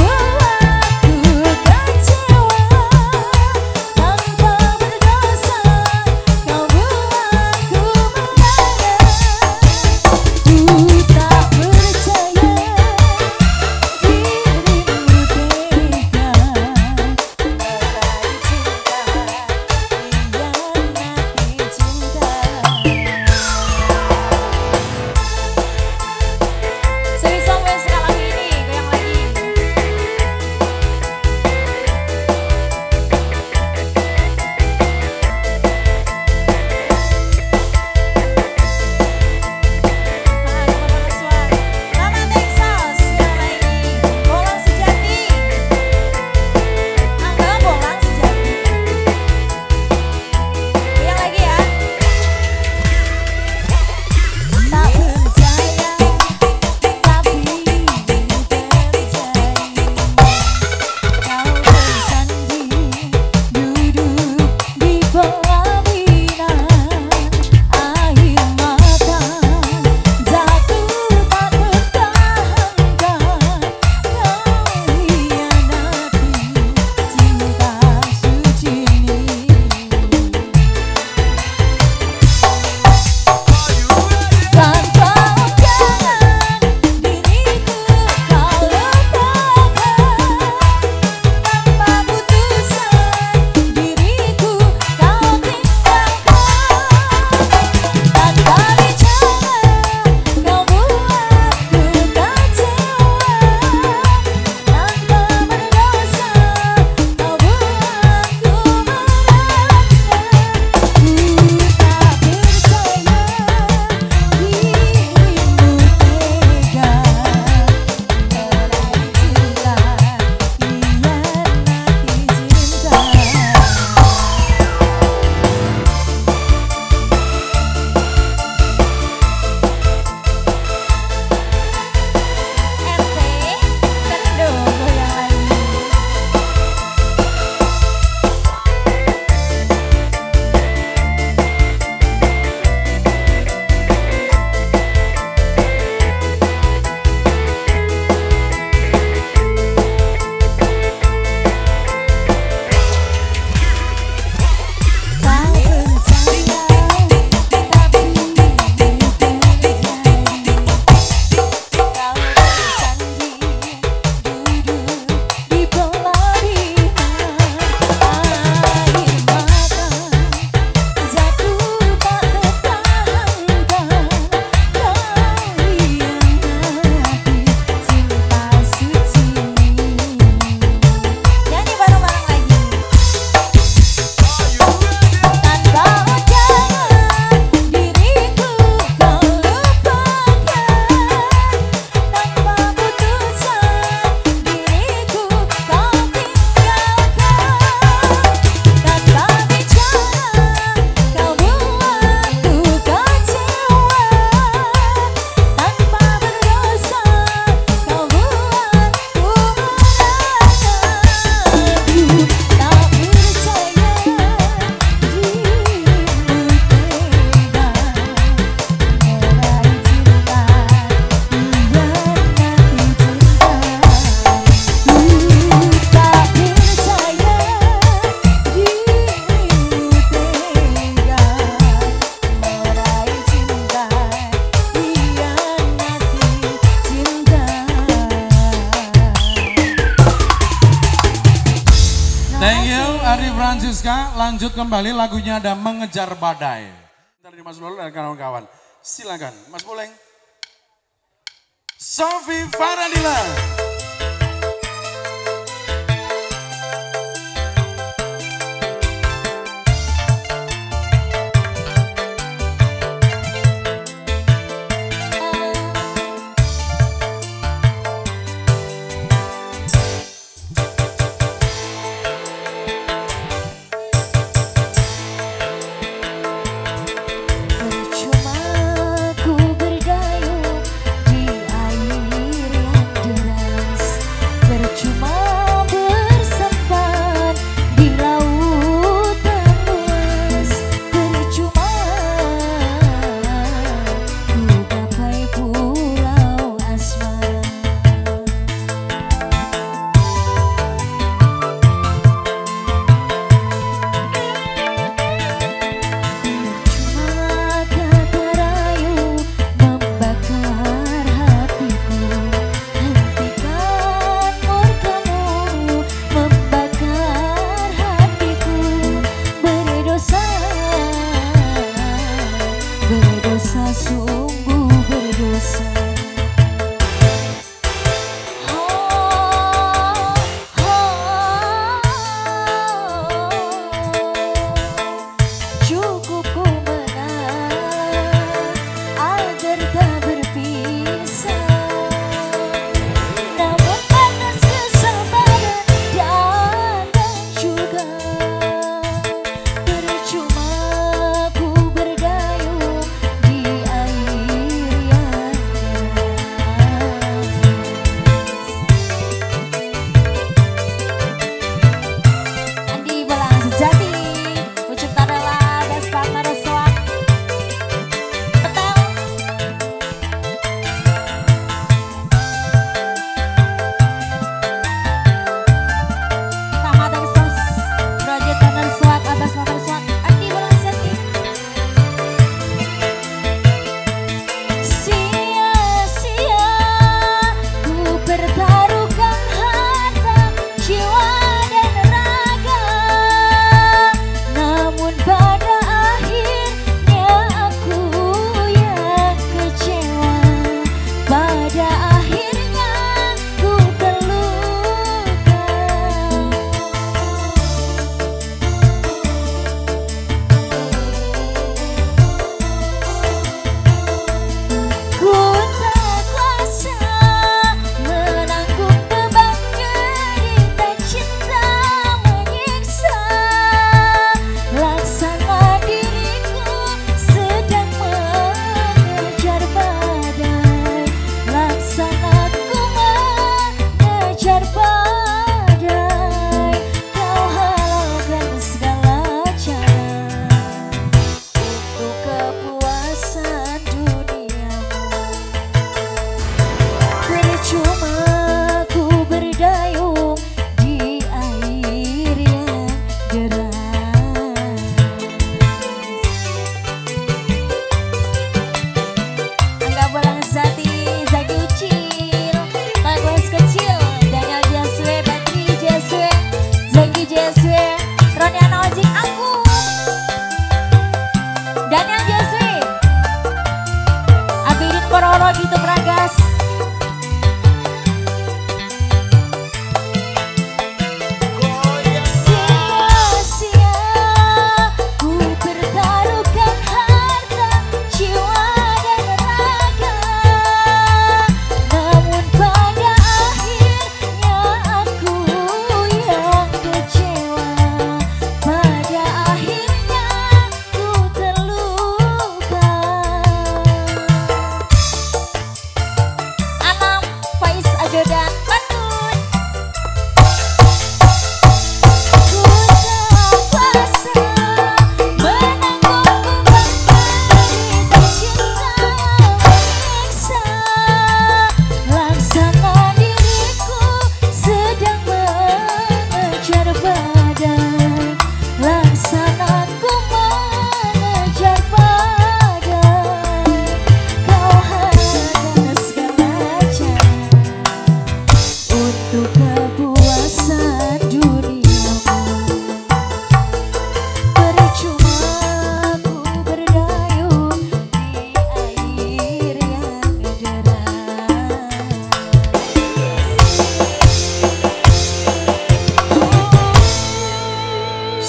[SPEAKER 1] Ari Francisca lanjut kembali lagunya ada Mengejar Badai. Dari Mas Lolo dan kawan-kawan. Silakan Mas Boleng. Sofi Faradila.
[SPEAKER 2] Percuma ku berdayung di air yang deras.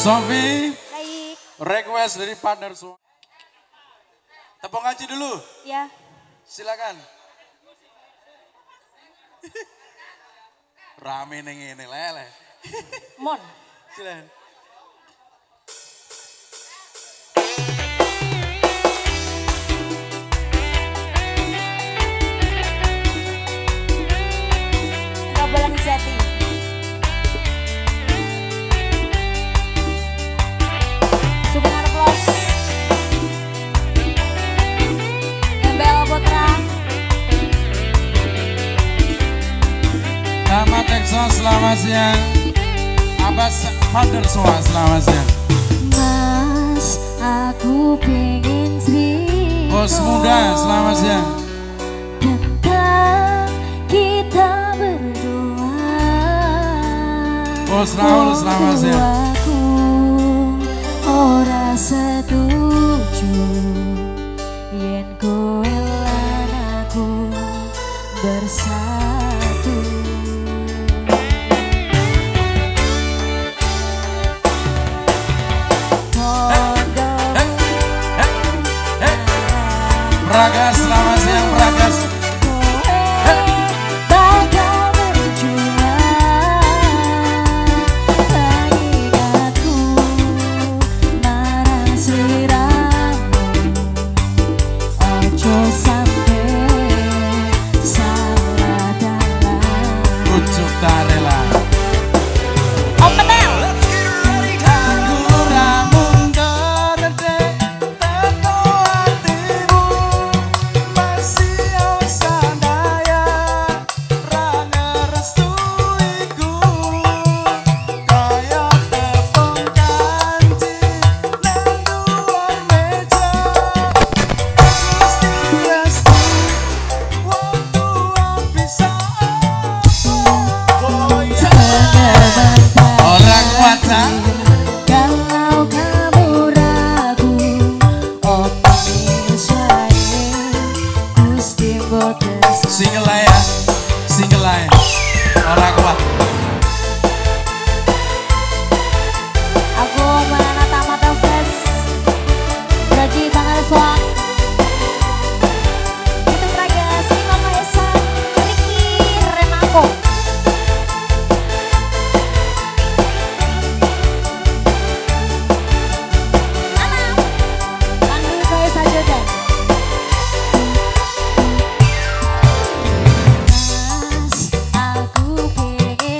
[SPEAKER 1] Sofi,
[SPEAKER 2] Baik.
[SPEAKER 1] request dari partner semua. Tepung aja dulu,
[SPEAKER 2] Ya.
[SPEAKER 1] silakan. Rame neng ini lele.
[SPEAKER 2] Mon.
[SPEAKER 1] Silakan.
[SPEAKER 2] Enggak boleh dijati. Sugeng Plus. Gembel Putra.
[SPEAKER 1] Selamat Texas, selamat siang. Abbas partner semua, selamat siang.
[SPEAKER 2] Mas, aku pengen cerita.
[SPEAKER 1] Bos muda, selamat siang.
[SPEAKER 2] Tentang kita berdua.
[SPEAKER 1] Bos Raul, selamat siang.
[SPEAKER 2] Aku ora setuju yen kowe lan aku bersatu.
[SPEAKER 1] Pragas, selamat siang Pragas. Ujuk tarela. Orang wajah
[SPEAKER 2] Kalau kamu ragu, optimis wae, Gusti boten
[SPEAKER 1] single lah ya, single lah ya. Orang kuat.
[SPEAKER 2] Aku mana tamat fest, Raji Bangar Suang. Itu Raga Sima Kaisang, Ricky Renako. Alam, Pandu Kaisang Jordan. Mas, aku pengen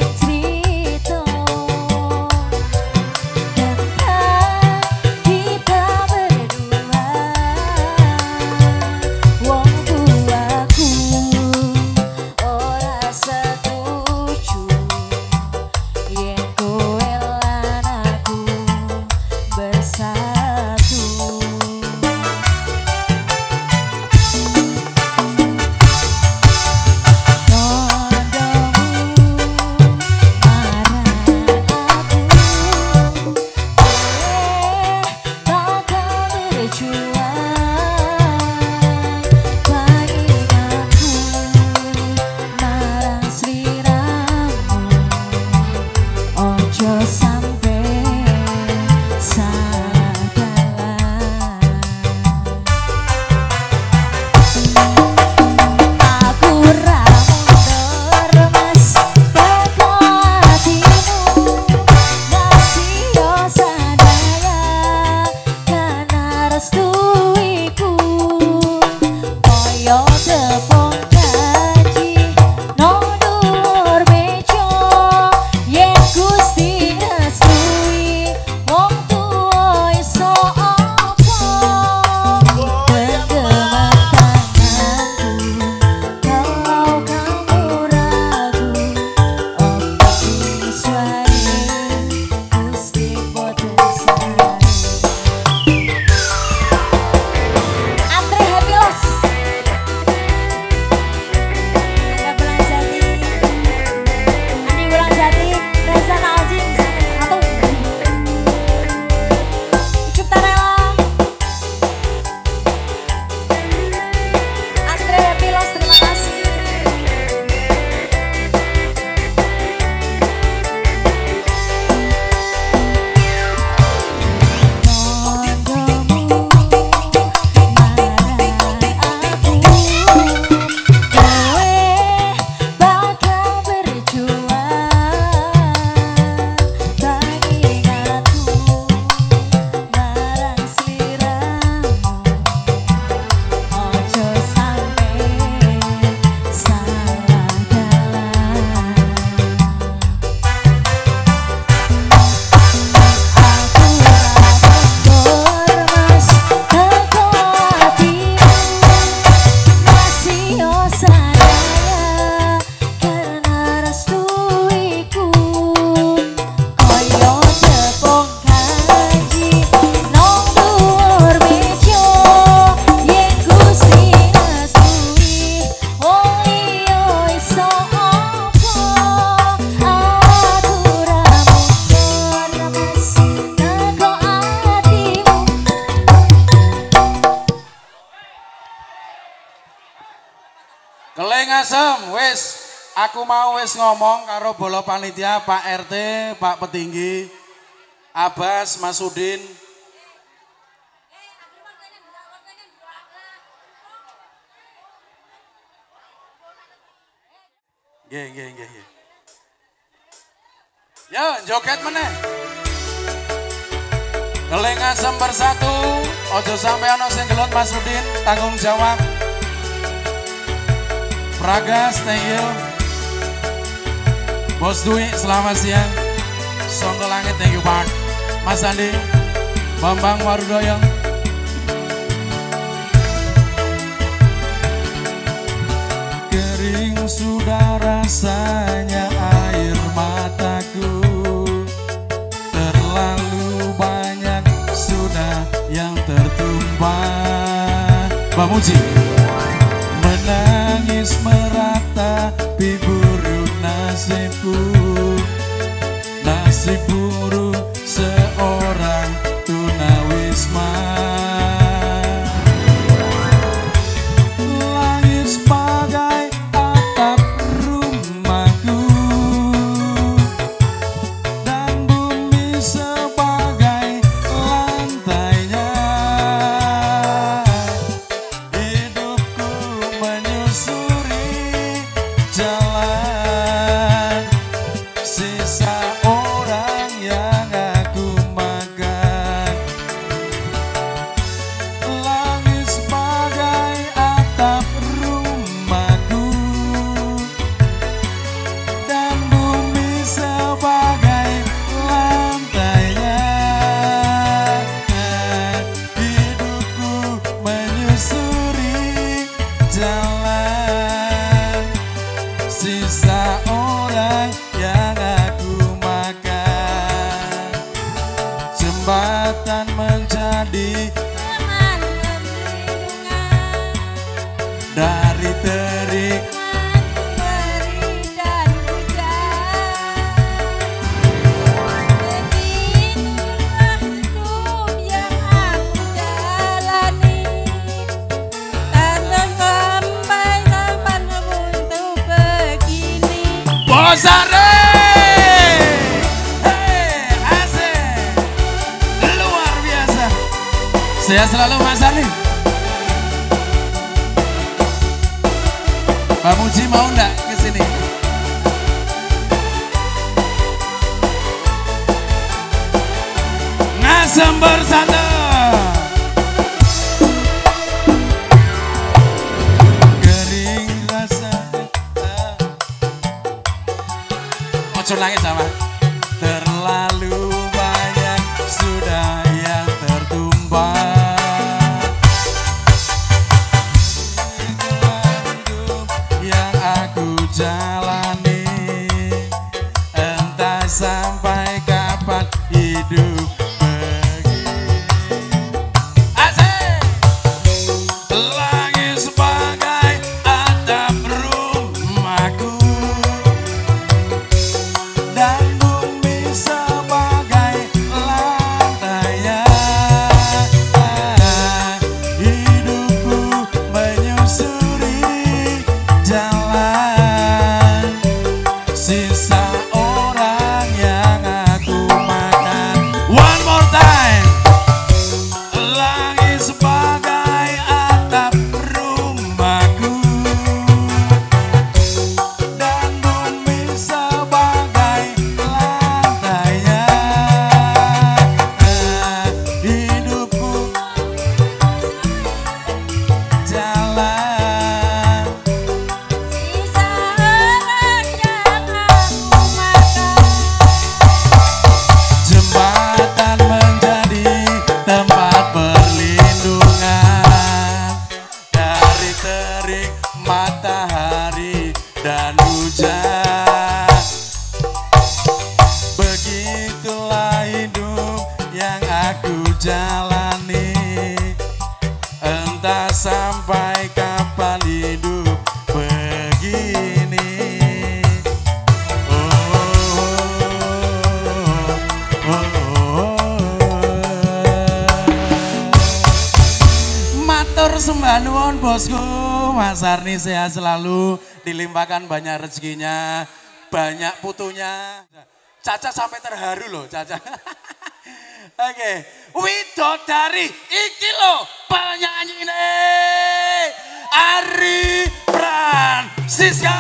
[SPEAKER 1] Ngasem, wis aku mau wis ngomong karo bola panitia Pak R T, Pak Petinggi, Abbas, Mas Udin. Nggih, nggih, nggih, nggih. Yo, joget meneh. Geleng Ngasem bersatu, ojo sampai ono sing gelut Mas Udin, tanggung jawab. Pragas, thank you. Bos Dwi, selamat siang. Songko Langit, thank you Pak. Mas Andi, Bambang Warudoyo.
[SPEAKER 4] Kering sudah rasanya air mataku, terlalu banyak sudah yang tertumpah. Pak Muji. Menangis meratapi buruk nasibku, nasib buruk seorang tunawisma. Langit sebagai atap rumahku dan bumi sebagai lantainya. Menyusuri jalan sisa orang yang aku makan. Langit sebagai atap rumahku dan bumi sebagai lantainya. Hidupku menyusuri jalan sisa orang yang aku makan. Jembatan menjadi
[SPEAKER 2] Teman perlindungan
[SPEAKER 4] dari terik
[SPEAKER 2] beri dan hujan. Begitulah hidup yang aku jalani, tanpa sampai kapan untuk begini.
[SPEAKER 1] Bosare! Hei, asik! Luar biasa. Saya selalu Mas Ani. Pak Muji mau enggak ke sini? Ngasem bersatu.
[SPEAKER 4] kering rasa.
[SPEAKER 1] Ojo nangis sama.
[SPEAKER 4] Terlalu banyak sudah yang tertumpah. Hidup yang aku jalani, entah sampai kapan hidup begini.
[SPEAKER 1] Asik!
[SPEAKER 4] Langit sebagai atap rumahku dan bumi sebagai lantainya. Hidupku menyusuri jalan sisa orang yang aku makan.
[SPEAKER 1] One more time.
[SPEAKER 4] Langit sebagai atap rumahku dan bumi sebagai lantainya. Hidupku jalan
[SPEAKER 2] Sisa orang yang aku makan.
[SPEAKER 4] jembatan menjadi tempat perlindungan dari terik matahari dan hujan. Begitulah hidup yang aku jalani, entah sampai kapan hidup begini. Oh, oh, oh, oh.
[SPEAKER 1] Matur sembah nuwun bosku, Mas Arni sehat selalu dilimpahkan banyak rezekinya, banyak putunya. Caca sampai terharu loh Caca. Oke, widodari iki loh penyanyi ini Ari Francisca.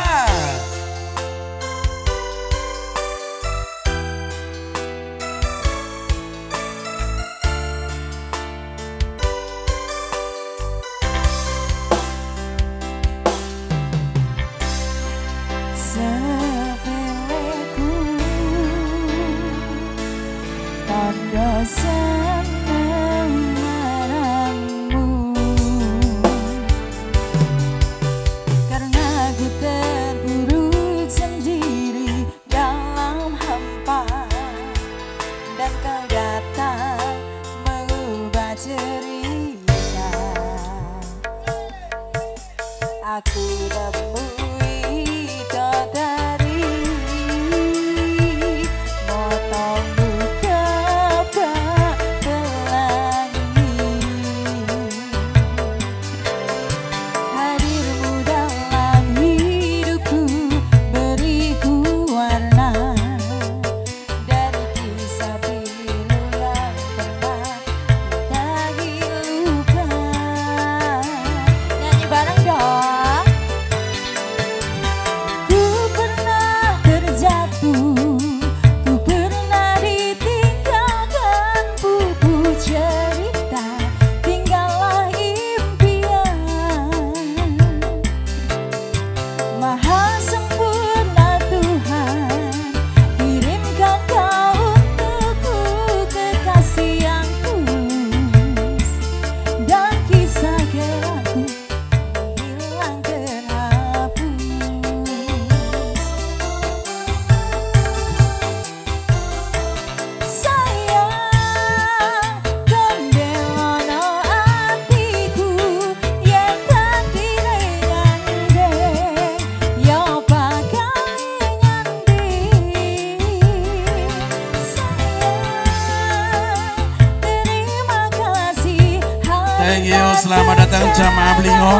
[SPEAKER 2] Tanda senang marahmu, karena ku terpuruk sendiri dalam hampa, dan kau datang mengubah cerita. Aku temui dari motongmu
[SPEAKER 1] Thank you, selamat datang jamaah Blingo.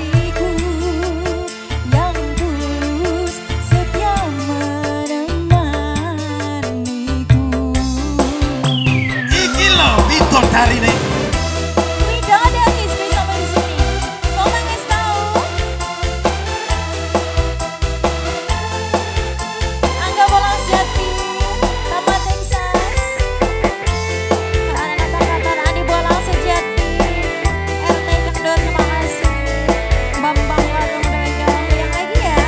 [SPEAKER 1] Iki loh, widodari nih.
[SPEAKER 2] Widodari sampai di sini. Kau nangis tahu? Angga Bolang Jati, Taman Texas. Anak kantor Adi Bolang Sejati, R T Kendor, terima kasih. Bambang Latung Dojo, yang lagi ya.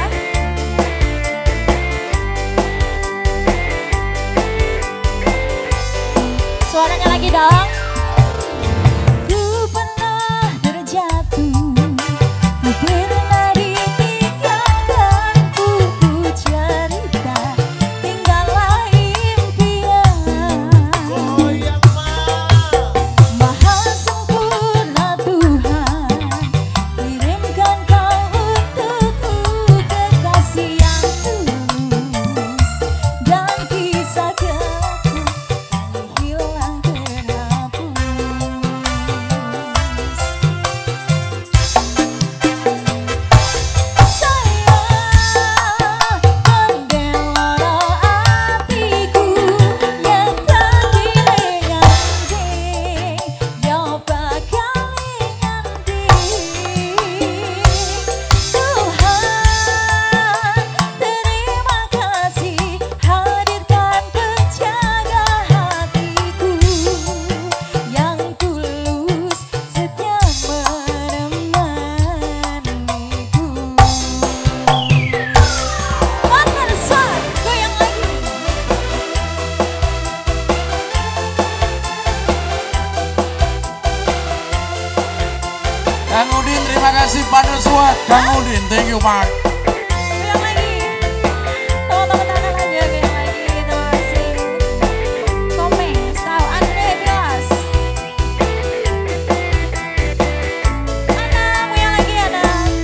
[SPEAKER 2] Suaranya lagi dong. Ku pernah terjatuh, ku pernah ditinggalkan, buku cerita, tinggallah impian. Maha sempurna Tuhan, kirimkan kau untukku kekasih yang tulus, dan kisah gelapku hilang terhapus. Sayang, pendelora hatiku yang tadi lengang-lengang, yo bakal nganti. Tuhan, terima kasih hadirkan penjaga hatiku yang tulus setia menemaniku. Partner Swag, goyang lagi.
[SPEAKER 1] Kang Udin, terima kasih pada Swag. Kang Udin, thank you Pak.
[SPEAKER 2] Goyang lagi. Oh, tepuk tangan aja, goyang lagi. Terima kasih. Komeng, tahu Andre Bilas. Ana, goyang lagi Ana.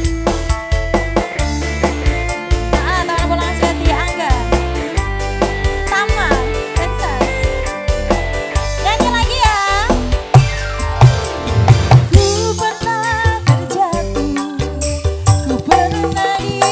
[SPEAKER 2] Nah, Taman Bolang Jati, Angga. Tama, Texas. Nyanyi lagi ya. Ku pernah terjatuh, ku pernah di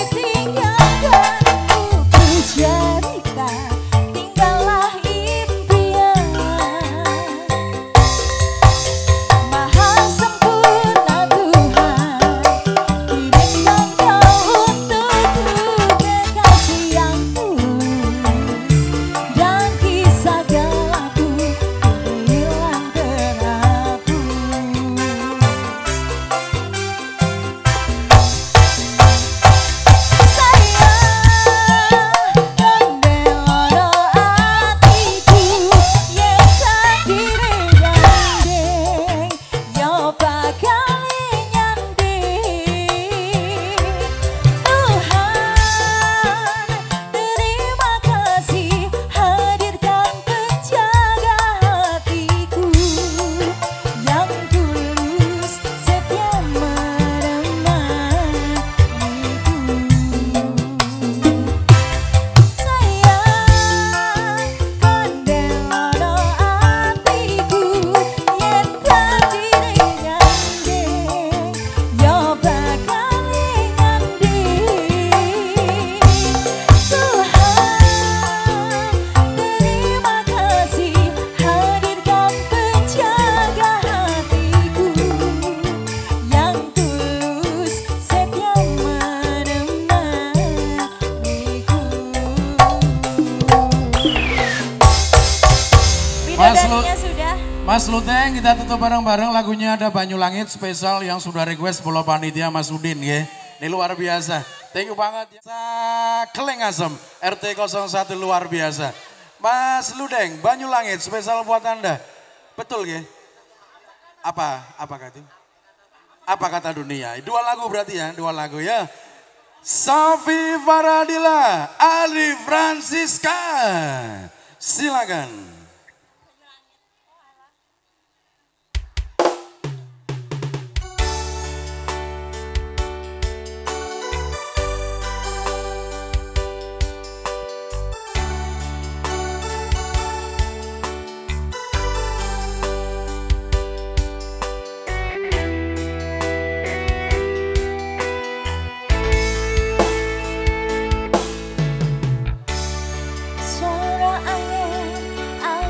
[SPEAKER 1] Mas Lu,
[SPEAKER 2] Bidadarinya sudah.
[SPEAKER 1] Mas Luteng kita tutup bareng-bareng lagunya ada Banyu Langit spesial yang sudah request bola panitia Mas Udin ya. Ini luar biasa. Thank you banget ya. Keleng Asem R T nol satu luar biasa. Mas Ludeng Banyu Langit spesial buat Anda. Betul ya? Apa? Apa kata? Apa kata dunia? Dua lagu berarti ya, dua lagu ya. Safi Faradila, Ali Francisca. Silakan.
[SPEAKER 2] Suara angin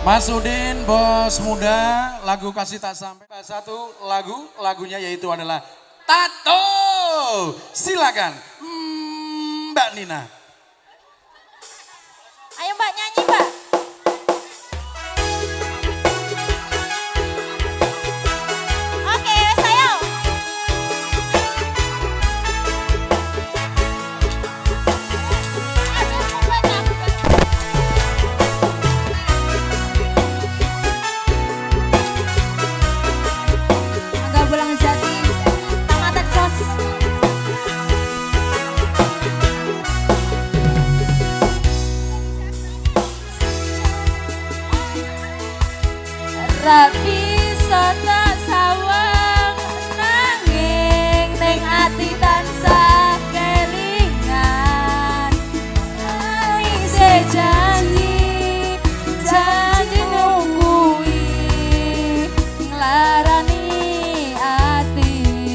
[SPEAKER 1] Mas Udin, bos muda, lagu kasih tak sampai. Satu lagu, lagunya yaitu adalah Tato. Silakan, hmm, Mbak Nina.
[SPEAKER 2] Ayo Mbak nyanyi Mbak. Oke, saya. Agak bulang jati, Tamatan Sos. Rabi sota sawang nanging ning ati tansah kelingan. Ise janji janji nungguin nglarani ati.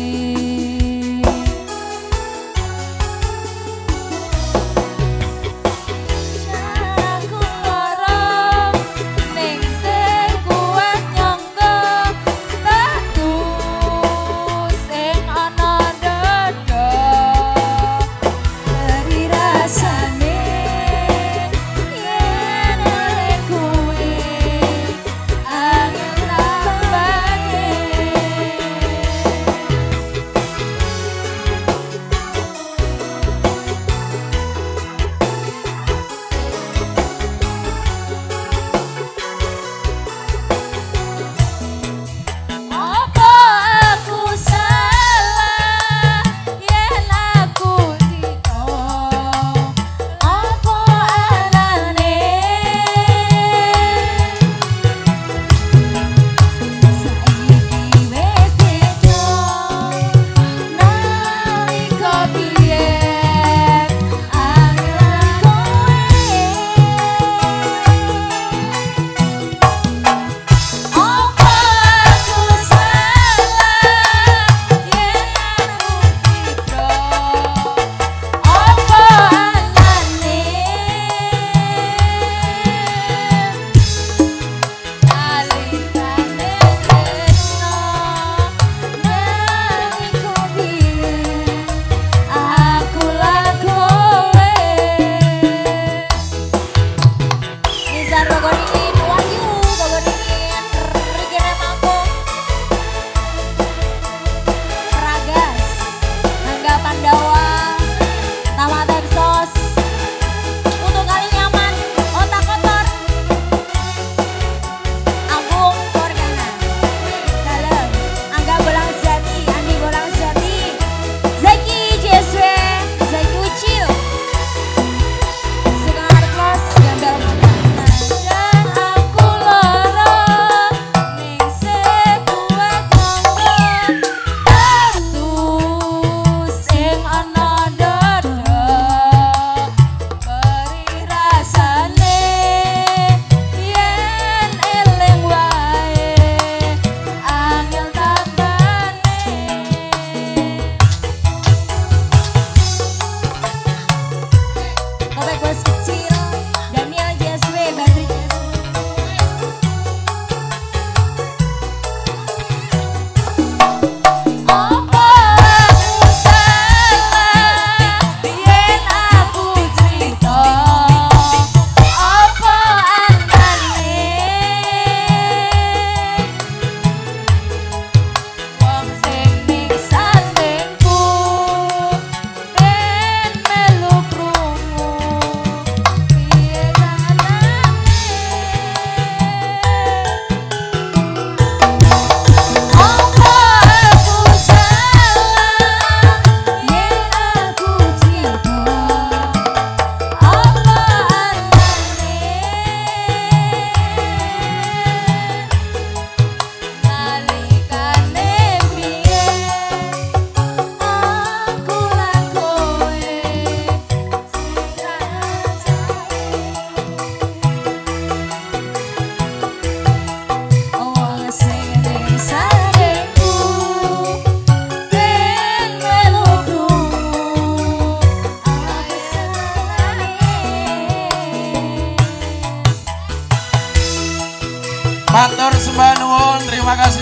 [SPEAKER 2] Aku lorong ning sing kuat nyangka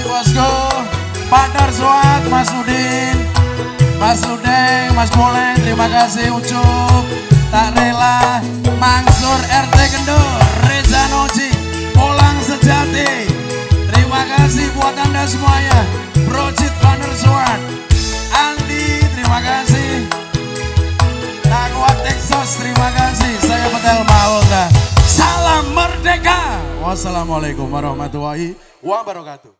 [SPEAKER 1] bosku, Partner Suat, Mas Udin, Mas Udeng, Mas Boleh, terima kasih Ucup, Tak Rela, Mansur R T Kendor, Reza Noji, Polang Sejati. Terima kasih buat Anda semuanya. Project Partner Suat, Andi, terima kasih. Takwa Texas, terima kasih. Saya Petel Mahota. Salam merdeka. Wassalamualaikum warahmatullahi wabarakatuh.